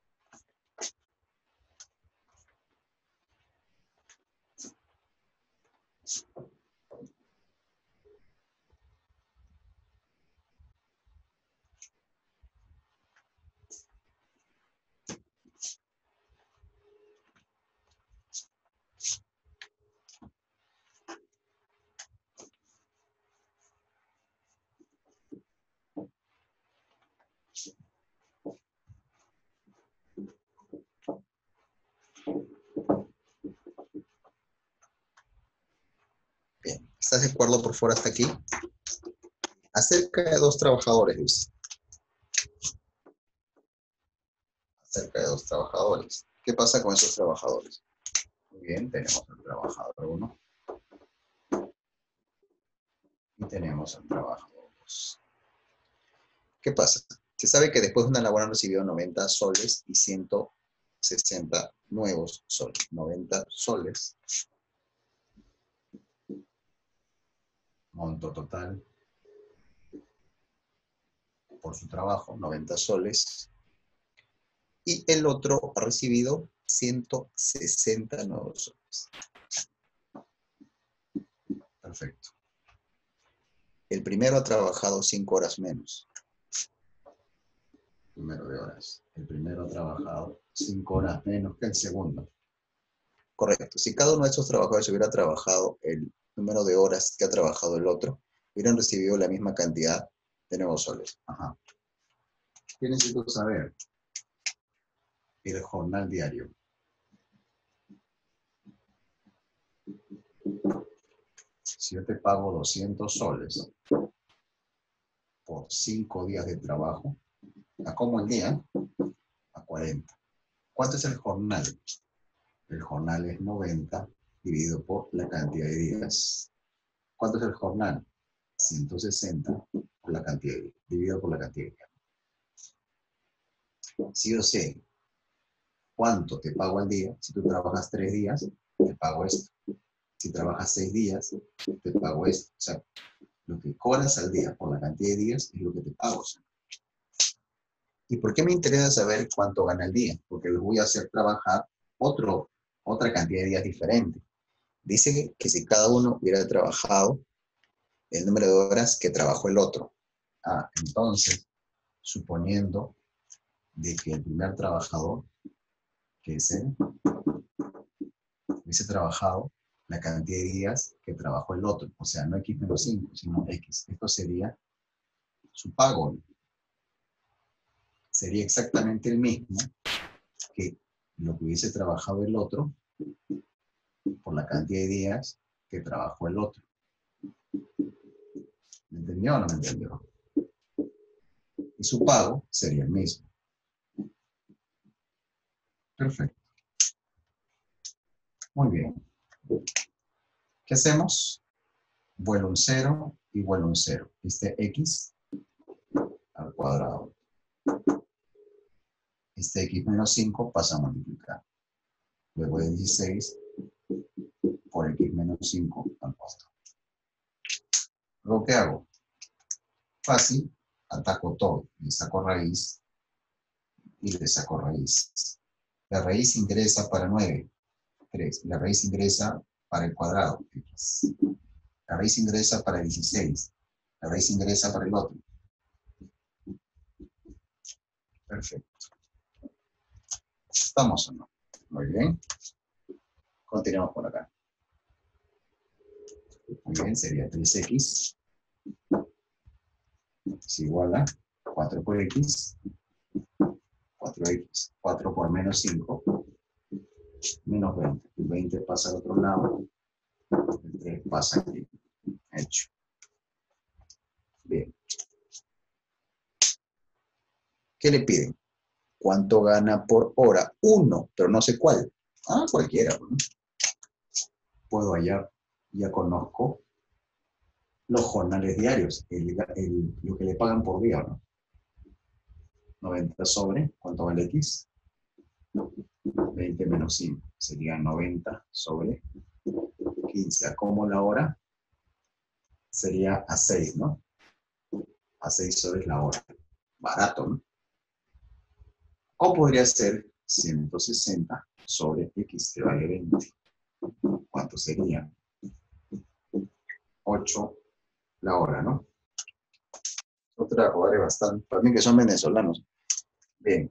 Bien, ¿estás de acuerdo por fuera hasta aquí? Acerca de dos trabajadores, dice. Acerca de dos trabajadores. ¿Qué pasa con esos trabajadores? Muy bien, tenemos al trabajador 1 y tenemos al trabajador 2. ¿Qué pasa? Se sabe que después de una labor han recibido 90 soles y 160 nuevos soles. 90 soles. Monto total por su trabajo, 90 soles. Y el otro ha recibido 160 nuevos soles. Perfecto. El primero ha trabajado 5 horas menos. Número de horas. El primero ha trabajado 5 horas menos que el segundo. Correcto. Si cada uno de estos trabajadores hubiera trabajado el número de horas que ha trabajado el otro, hubieran recibido la misma cantidad de nuevos soles. Ajá. ¿Qué necesito saber? El jornal diario. Si yo te pago 200 soles por 5 días de trabajo, ¿a cómo el día? A 40. ¿Cuánto es el jornal? El jornal es 90 dividido por la cantidad de días. ¿Cuánto es el jornal? 160 por la cantidad de días, dividido por la cantidad de días. Si yo sé cuánto te pago al día, si tú trabajas 3 días, te pago esto. Si trabajas 6 días, te pago esto. O sea, lo que cobras al día por la cantidad de días es lo que te pago. ¿Y por qué me interesa saber cuánto gana el día? Porque les voy a hacer trabajar otra cantidad de días diferente. Dice que si cada uno hubiera trabajado el número de horas que trabajó el otro. Entonces, suponiendo de que el primer trabajador, que es él, hubiese trabajado la cantidad de días que trabajó el otro. O sea, no X menos 5, sino X. Esto sería su pago. Sería exactamente el mismo que lo que hubiese trabajado el otro por la cantidad de días que trabajó el otro. ¿Me entendió o no me entendió? Y su pago sería el mismo. Perfecto. Muy bien. ¿Qué hacemos? Vuelo un 0 y vuelo un 0. Este X al cuadrado. Este X menos 5 pasa a multiplicar. Luego de 16 por X menos 5 al cuadrado. Luego, ¿qué hago? Fácil, ataco todo. Le saco raíz y le saco raíz. La raíz ingresa para 9, 3. La raíz ingresa para el cuadrado, X. La raíz ingresa para 16. La raíz ingresa para el otro. Perfecto. ¿Estamos o no? Muy bien. Continuamos por acá. Muy bien, sería 3x es igual a 4 por x, 4x, 4 por menos 5, menos 20. El 20 pasa al otro lado, el 3 pasa aquí. Hecho. Bien. ¿Qué le piden? ¿Cuánto gana por hora? 1, pero no sé cuál. Cualquiera. ¿No? Puedo hallar, ya conozco los jornales diarios, lo que le pagan por día, ¿no? 90 sobre, ¿cuánto vale X? 20 menos 5, sería 90 sobre 15. ¿A cómo la hora? sería a 6, ¿no? A 6 soles la hora. Barato, ¿no? O podría ser 160 sobre X que vale 20. ¿Cuánto sería? 8 la hora, ¿no? Otra vale bastante. Para mí que son venezolanos. Bien.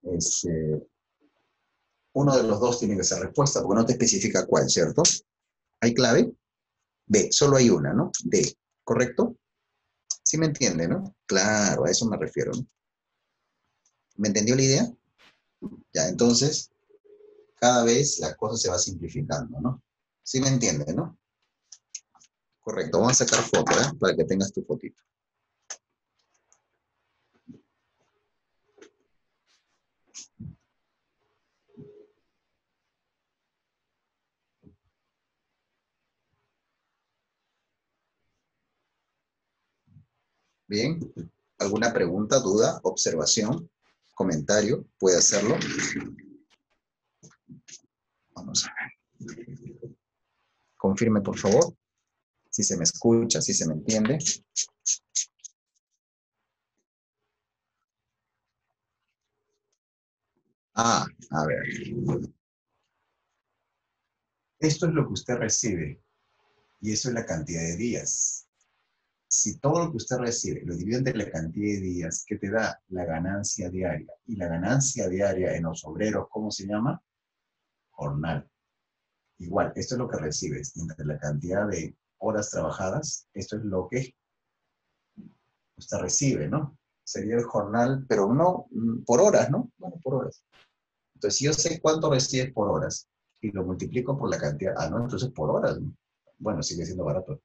Uno de los dos tiene que ser respuesta, porque no te especifica cuál, ¿cierto? ¿Hay clave? B, solo hay una, ¿no? D, ¿correcto? ¿Sí me entiende, no? Claro, a eso me refiero, ¿no? ¿Me entendió la idea? Ya, entonces, cada vez la cosa se va simplificando, ¿no? ¿Sí me entiende, no? Correcto, vamos a sacar foto, ¿eh? Para que tengas tu fotito. Bien, ¿alguna pregunta, duda, observación, comentario? ¿Puede hacerlo? Vamos a ver. Confirme, por favor, si se me escucha, si se me entiende. Ah, a ver. Esto es lo que usted recibe y eso es la cantidad de días. Si todo lo que usted recibe lo divide entre la cantidad de días que te da la ganancia diaria, y la ganancia diaria en los obreros, ¿cómo se llama? Jornal. Igual, esto es lo que recibes entre la cantidad de horas trabajadas, esto es lo que usted recibe, ¿no? Sería el jornal, pero no por horas, ¿no? Bueno, por horas. Entonces, si yo sé cuánto recibes por horas y lo multiplico por la cantidad, no, entonces por horas, ¿no? Bueno, sigue siendo barato.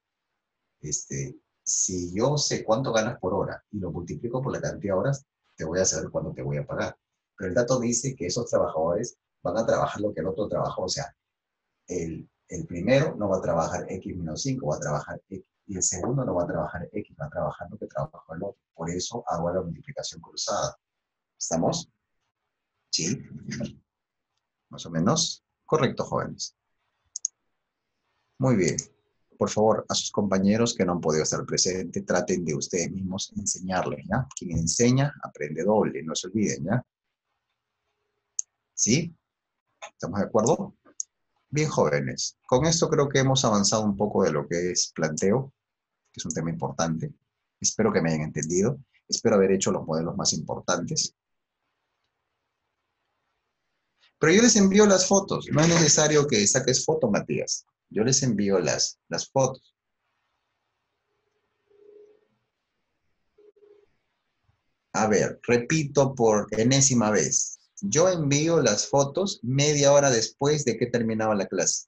Si yo sé cuánto ganas por hora y lo multiplico por la cantidad de horas, te voy a saber cuándo te voy a pagar. Pero el dato dice que esos trabajadores van a trabajar lo que el otro trabajó. O sea, el primero no va a trabajar X menos 5, va a trabajar X. Y el segundo no va a trabajar X, va a trabajar lo que trabajó el otro. Por eso hago la multiplicación cruzada. ¿Estamos? Sí. Más o menos. Correcto, jóvenes. Muy bien. Por favor, a sus compañeros que no han podido estar presentes, traten de ustedes mismos enseñarles, ¿ya? Quien enseña, aprende doble, no se olviden, ¿ya? ¿Sí? ¿Estamos de acuerdo? Bien, jóvenes. Con esto creo que hemos avanzado un poco de lo que es planteo, que es un tema importante. Espero que me hayan entendido. Espero haber hecho los modelos más importantes. Pero yo les envío las fotos. No es necesario que saques foto, Matías. Yo les envío las fotos. A ver, repito por enésima vez. Yo envío las fotos media hora después de que terminaba la clase.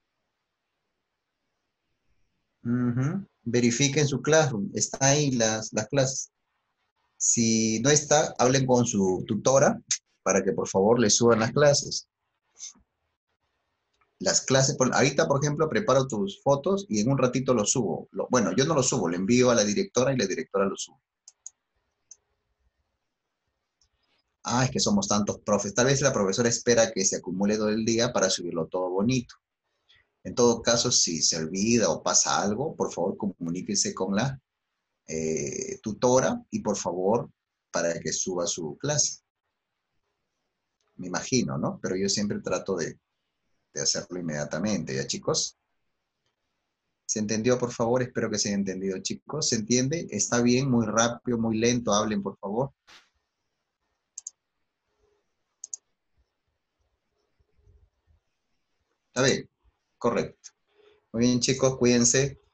Verifiquen su Classroom. Está ahí las clases. Si no está, hablen con su tutora para que por favor le suban las clases. Las clases, ahorita por ejemplo, preparo tus fotos y en un ratito lo subo. Bueno, yo no lo subo, le envío a la directora y la directora lo sube. Ah, es que somos tantos profes. Tal vez la profesora espera que se acumule todo el día para subirlo todo bonito. En todo caso, si se olvida o pasa algo, por favor comuníquese con la tutora y por favor para que suba su clase. Me imagino, ¿no? Pero yo siempre trato de hacerlo inmediatamente, ¿ya, chicos? ¿Se entendió, por favor? Espero que se haya entendido, chicos. ¿Se entiende? ¿Está bien? Muy rápido, muy lento. Hablen, por favor. ¿Está bien? Correcto. Muy bien, chicos, cuídense.